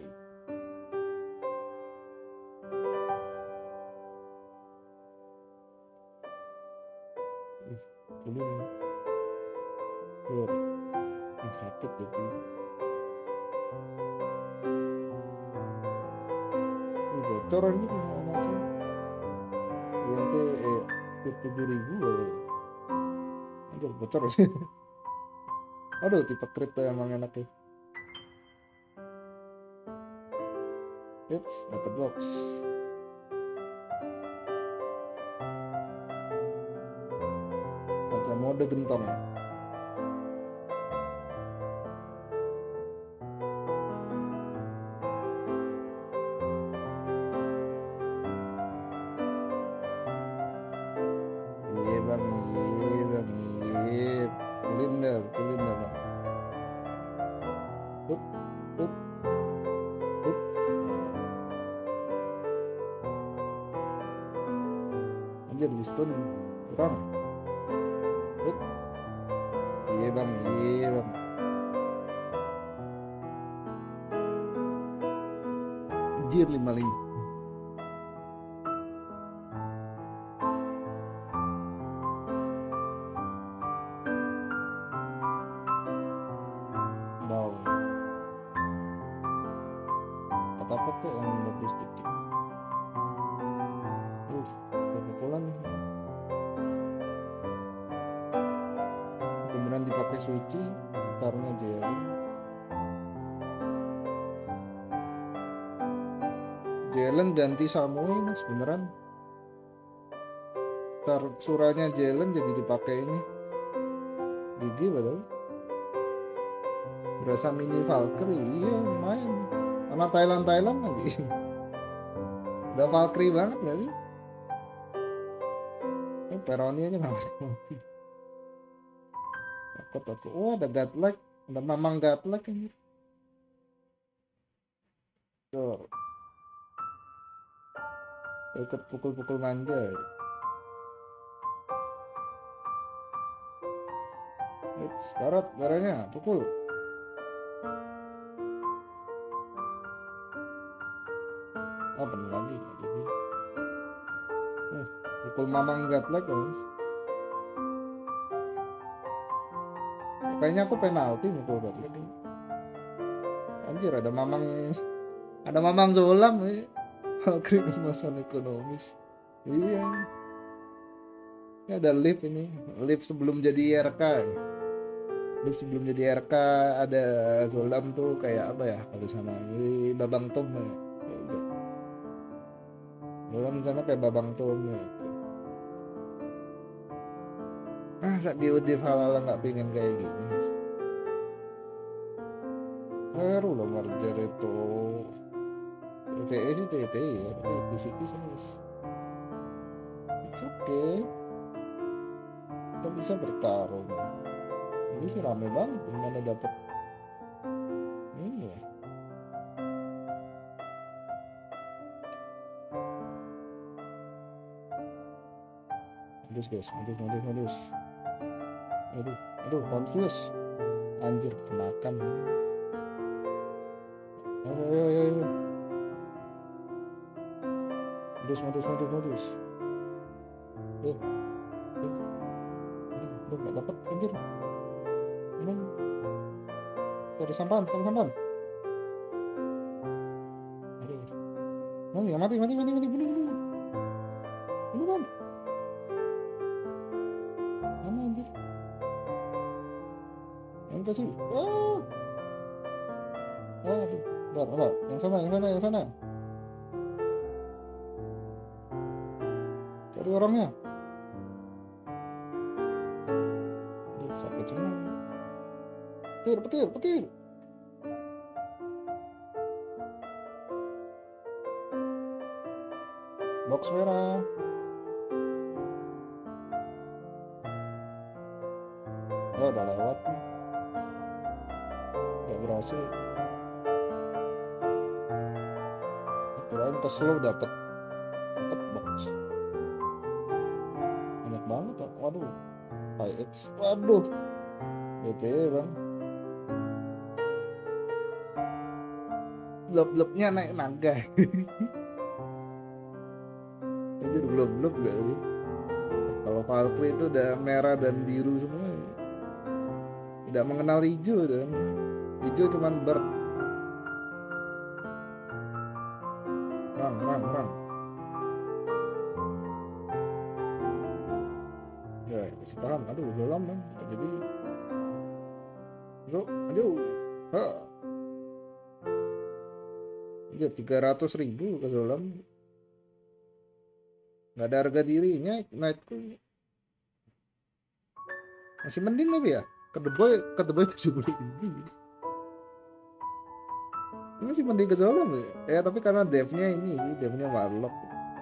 Sakit gitu. Bocoran gitu langsung. Nanti 7.000 anjir bocor sih. Aduh tipe crit tuh emang enak ya. Hits dapat box. Pakai mode gentong. Iya bang, iya. Betulin dah bang. Up. Anjir di stun kurang. Up. Iya bang. Anjir 55. Down. Kata apa tuh yang bagus dikit. Pukulan. Beneran dipakai switchy, taruhnya Jelen ganti Samuel mas beneran. Suranya Jelen jadi dipakai ini. Gigi betul. Berasa mini Valkyrie, iya lumayan. Sama Thailand lagi. Udah Valkyrie banget gak sih? Peroni aja nggak mati. Takut. Oh ada godlike, ada mamang godlike ini. Tuh. Ikut pukul-pukul manja. Karat darahnya, pukul. Oh bener lagi. Pukul mamang godlike guys. Kayaknya aku penalti mukul godlike. Anjir ada mamang Zolam ya. Valkyrie kemasan ekonomis. Iya. Ini ada lift ini. Lift sebelum jadi IRK. Lift sebelum jadi IRK ada Zolam tuh kayak apa ya kalau sana. Ini Babang Tom ya. Zolam sana kayak Babang Tom ya. Masa GOD Valhalla nggak pengen kayak gini. Seru loh merger itu. VS itu TT ya, PVP serius. It's okay. Kita bisa bertarung. Ini sih rame banget, gimana dapet ini ya. Modus guys, modus. Aduh, confuse. Anjir, kenakan. Ayo. Modus. Aduh, gak dapet, anjir. Ini cari sampan. Aduh. Mati. Bunuh. Mana anjir? Yang kasih. Aduh. Bentar. Yang sana. Cari orangnya. Aduh, sakit semua. Petir. Box merah. Oh, udah lewat nih. Gak berhasil. Kirain kesel dapet box. Banyak banget. Waduh. 5x. Waduh. BTW bang. Blok-bloknya naik naga. Anjir blok-blok gak sih? Kalau Valkyrie itu udah merah dan biru semua. Tidak mengenal hijau dan hijau cuman bird. Rang. Masih paham, aduh udah lama jadi bro, aduh ha, anjir 300.000 ke Zolam, nggak ada harga dirinya. Nightku masih mending tapi ya ke The Boy 70.000 masih mending ke Zolam ya, tapi karena devnya ini sih, devnya Warlock.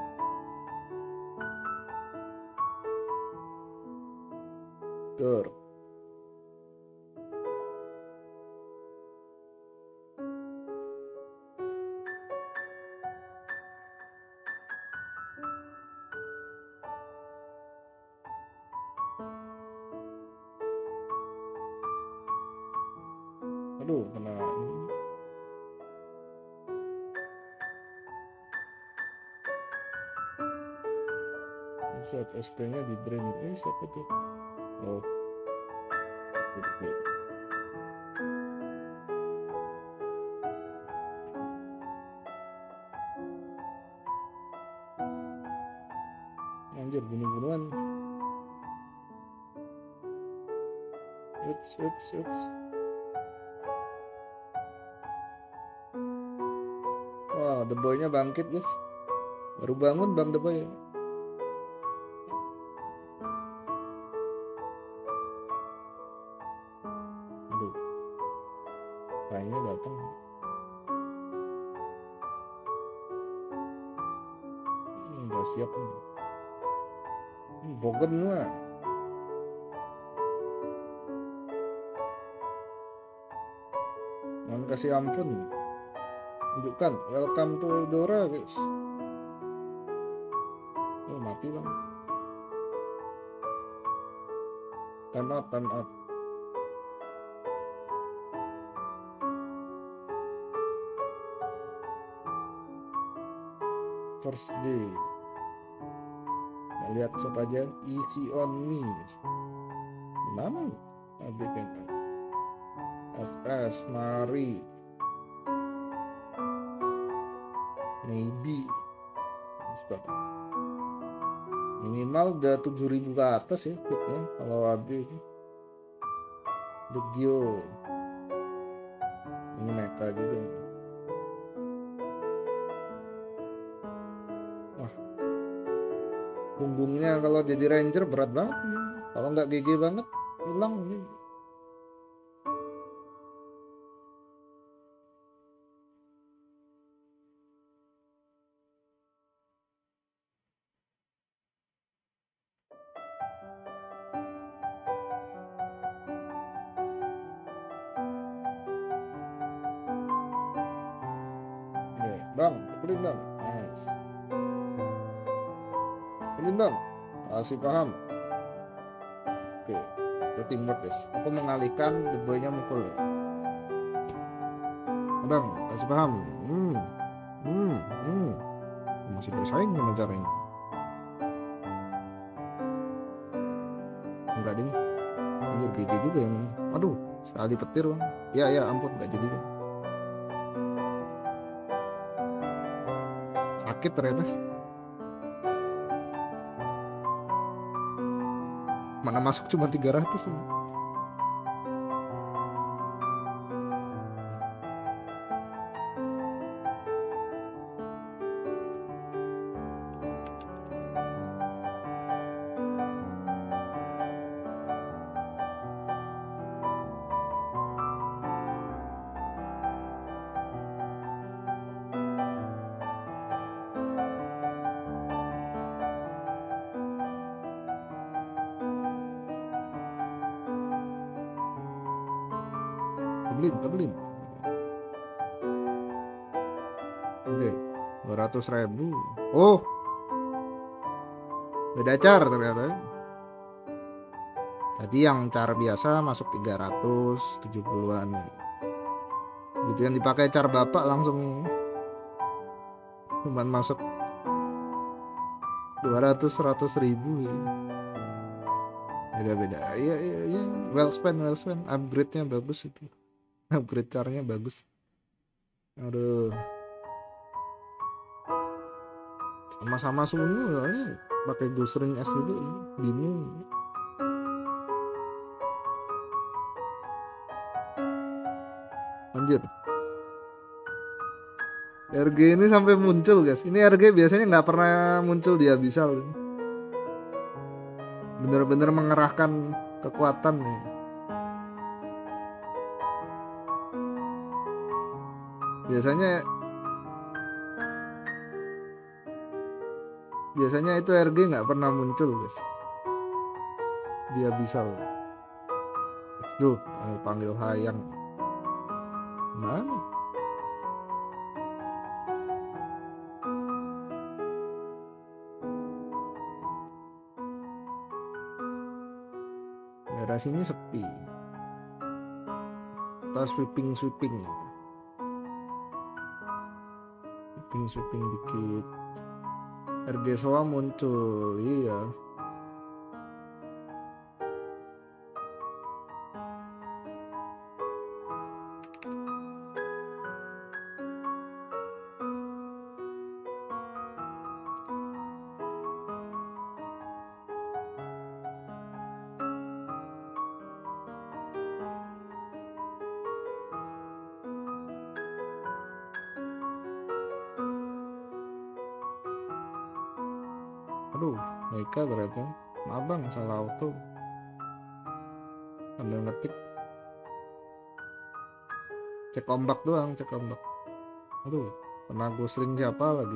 Tur. Aduh, kena set SP-nya di drain. Siapa tuh? Oh, oke. Anjir, bunuh-bunuhan. Uts. Wah, The Boy-nya bangkit guys. Baru bangun Bang The Boy. Aduh, kayaknya datang. Nggak siap nih. Bogem lah. Mohon kasih ampun. Tunjukkan, welcome to Eldora guys. Oh, mati bang. Time out. First day. Nah, lihat siapa aja. Easy on me. Mana? Bikin FS Mari. Maybe. Stop. Minimal udah 7.000 ke atas ya fitnya kalau AB itu. The Gio. Ini Mecha juga. Wah. Punggungnya kalau jadi Ranger berat banget ya. Kalau nggak GG banget hilang. Bang, pukulin bang. Nice. Pukulin bang. Kasih paham. Oke, itu teamwork guys. Aku mengalihkan The Boy-nya mukul ya. Bang, kasih paham. Masih bersaing sama caranya. Enggak ding. Anjir GG juga yang ini. Aduh, sekali petir bang. Ya ampun, nggak jadi bang. Sakit ternyata. Mana masuk cuma 300 bang. Tebelin. Oke, 200.000. Oh, beda car ternyata. Tadi yang cara biasa masuk 370-an. Gitu yang dipakai car bapak langsung cuman masuk 200-100.000 ya. Beda-beda. Iya. Well spent. Upgrade-nya bagus itu. Upgrade caranya bagus. Aduh. Sama-sama Sunu soalnya pakai Ghost Ring S juga ya. Bingung. Anjir. RG ini sampai muncul guys. Ini RG biasanya nggak pernah muncul di Abyssal. Bener-bener mengerahkan kekuatan nih. Biasanya itu RG nggak pernah muncul guys di Abyssal. Duh, panggil Hayang. Mana? Daerah sini sepi. Kita sweeping dikit. RG Soa muncul, iya. Aduh, mereka ternyata. Abang salah auto. Sambil ngetik. Cek ombak doang, cek ombak. Aduh, kena gosling siapa lagi?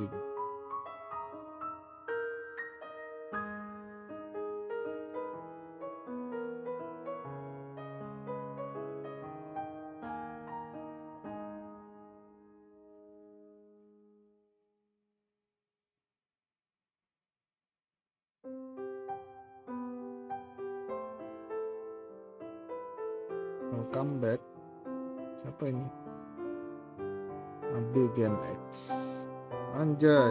Welcome back. Siapa ini? Abil Gen X. Anjay.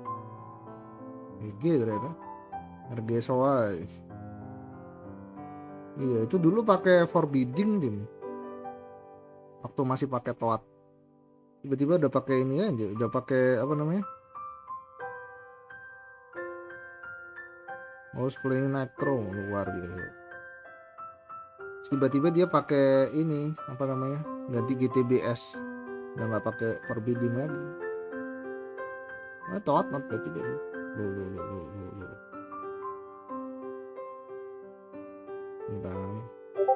GG ternyata. RG Soa. Iya, itu dulu pakai Forbidding din. Waktu masih pakai Toad. Tiba-tiba udah pakai ini aja, udah pakai apa namanya? Mouse playing Necro, luar biasa. Tiba-tiba dia pakai ini apa namanya? Ganti GTBS. Udah nggak pakai Forbidding lagi. Nah, Toad not bad juga sih. Loh. Bang.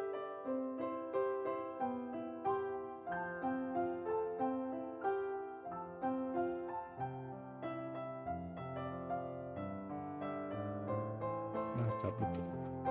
Nah, cabut tuh.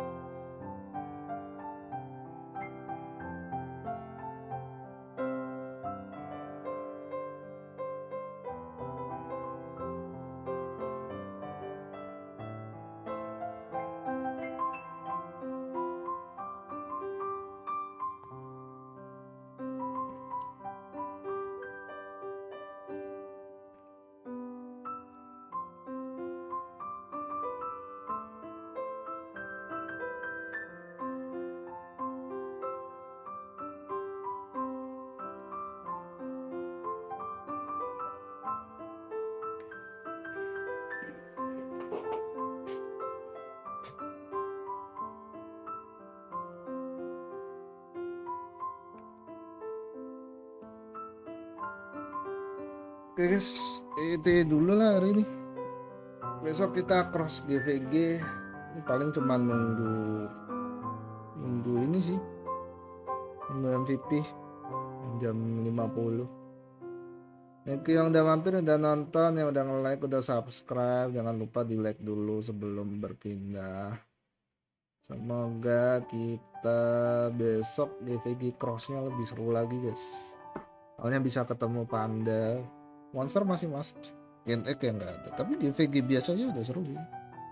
Oke guys, itu dulu lah hari ini. Besok kita cross GVG. Ini paling cuma nunggu ini sih. Nunggu MVP jam 50. Thank you yang udah mampir, udah nonton, yang udah nge-like, udah subscribe. Jangan lupa di like dulu sebelum berpindah. Semoga kita besok GVG crossnya lebih seru lagi guys. Soalnya bisa ketemu panda. Monster masih masuk, Gen X yang nggak ada, tapi GVG biasanya udah seru sih.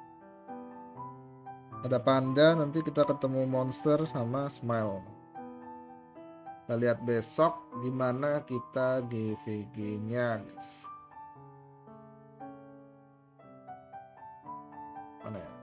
Ada panda, nanti kita ketemu monster sama Smile. Kita lihat besok gimana kita GVG-nya guys. Mana ya?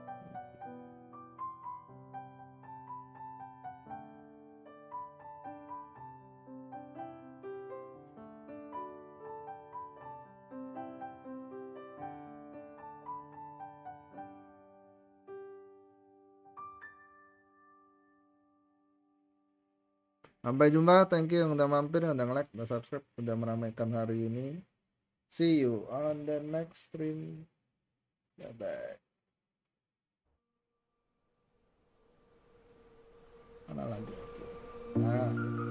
Sampai jumpa, thank you yang udah mampir, yang udah nge-like, udah subscribe, udah meramaikan hari ini. See you on the next stream. Bye bye. Mana lagi? Nah.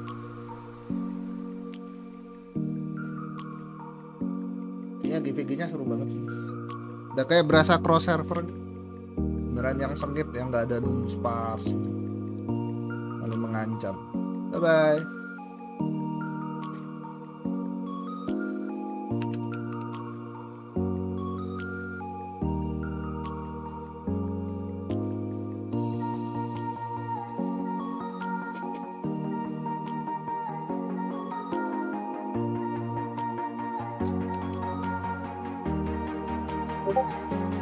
Kayaknya GVG-nya seru banget sih. Udah kayak berasa cross server gitu. Beneran yang sengit, yang nggak ada nunggu spars gitu. Malah mengancam. Bye bye. Thank you.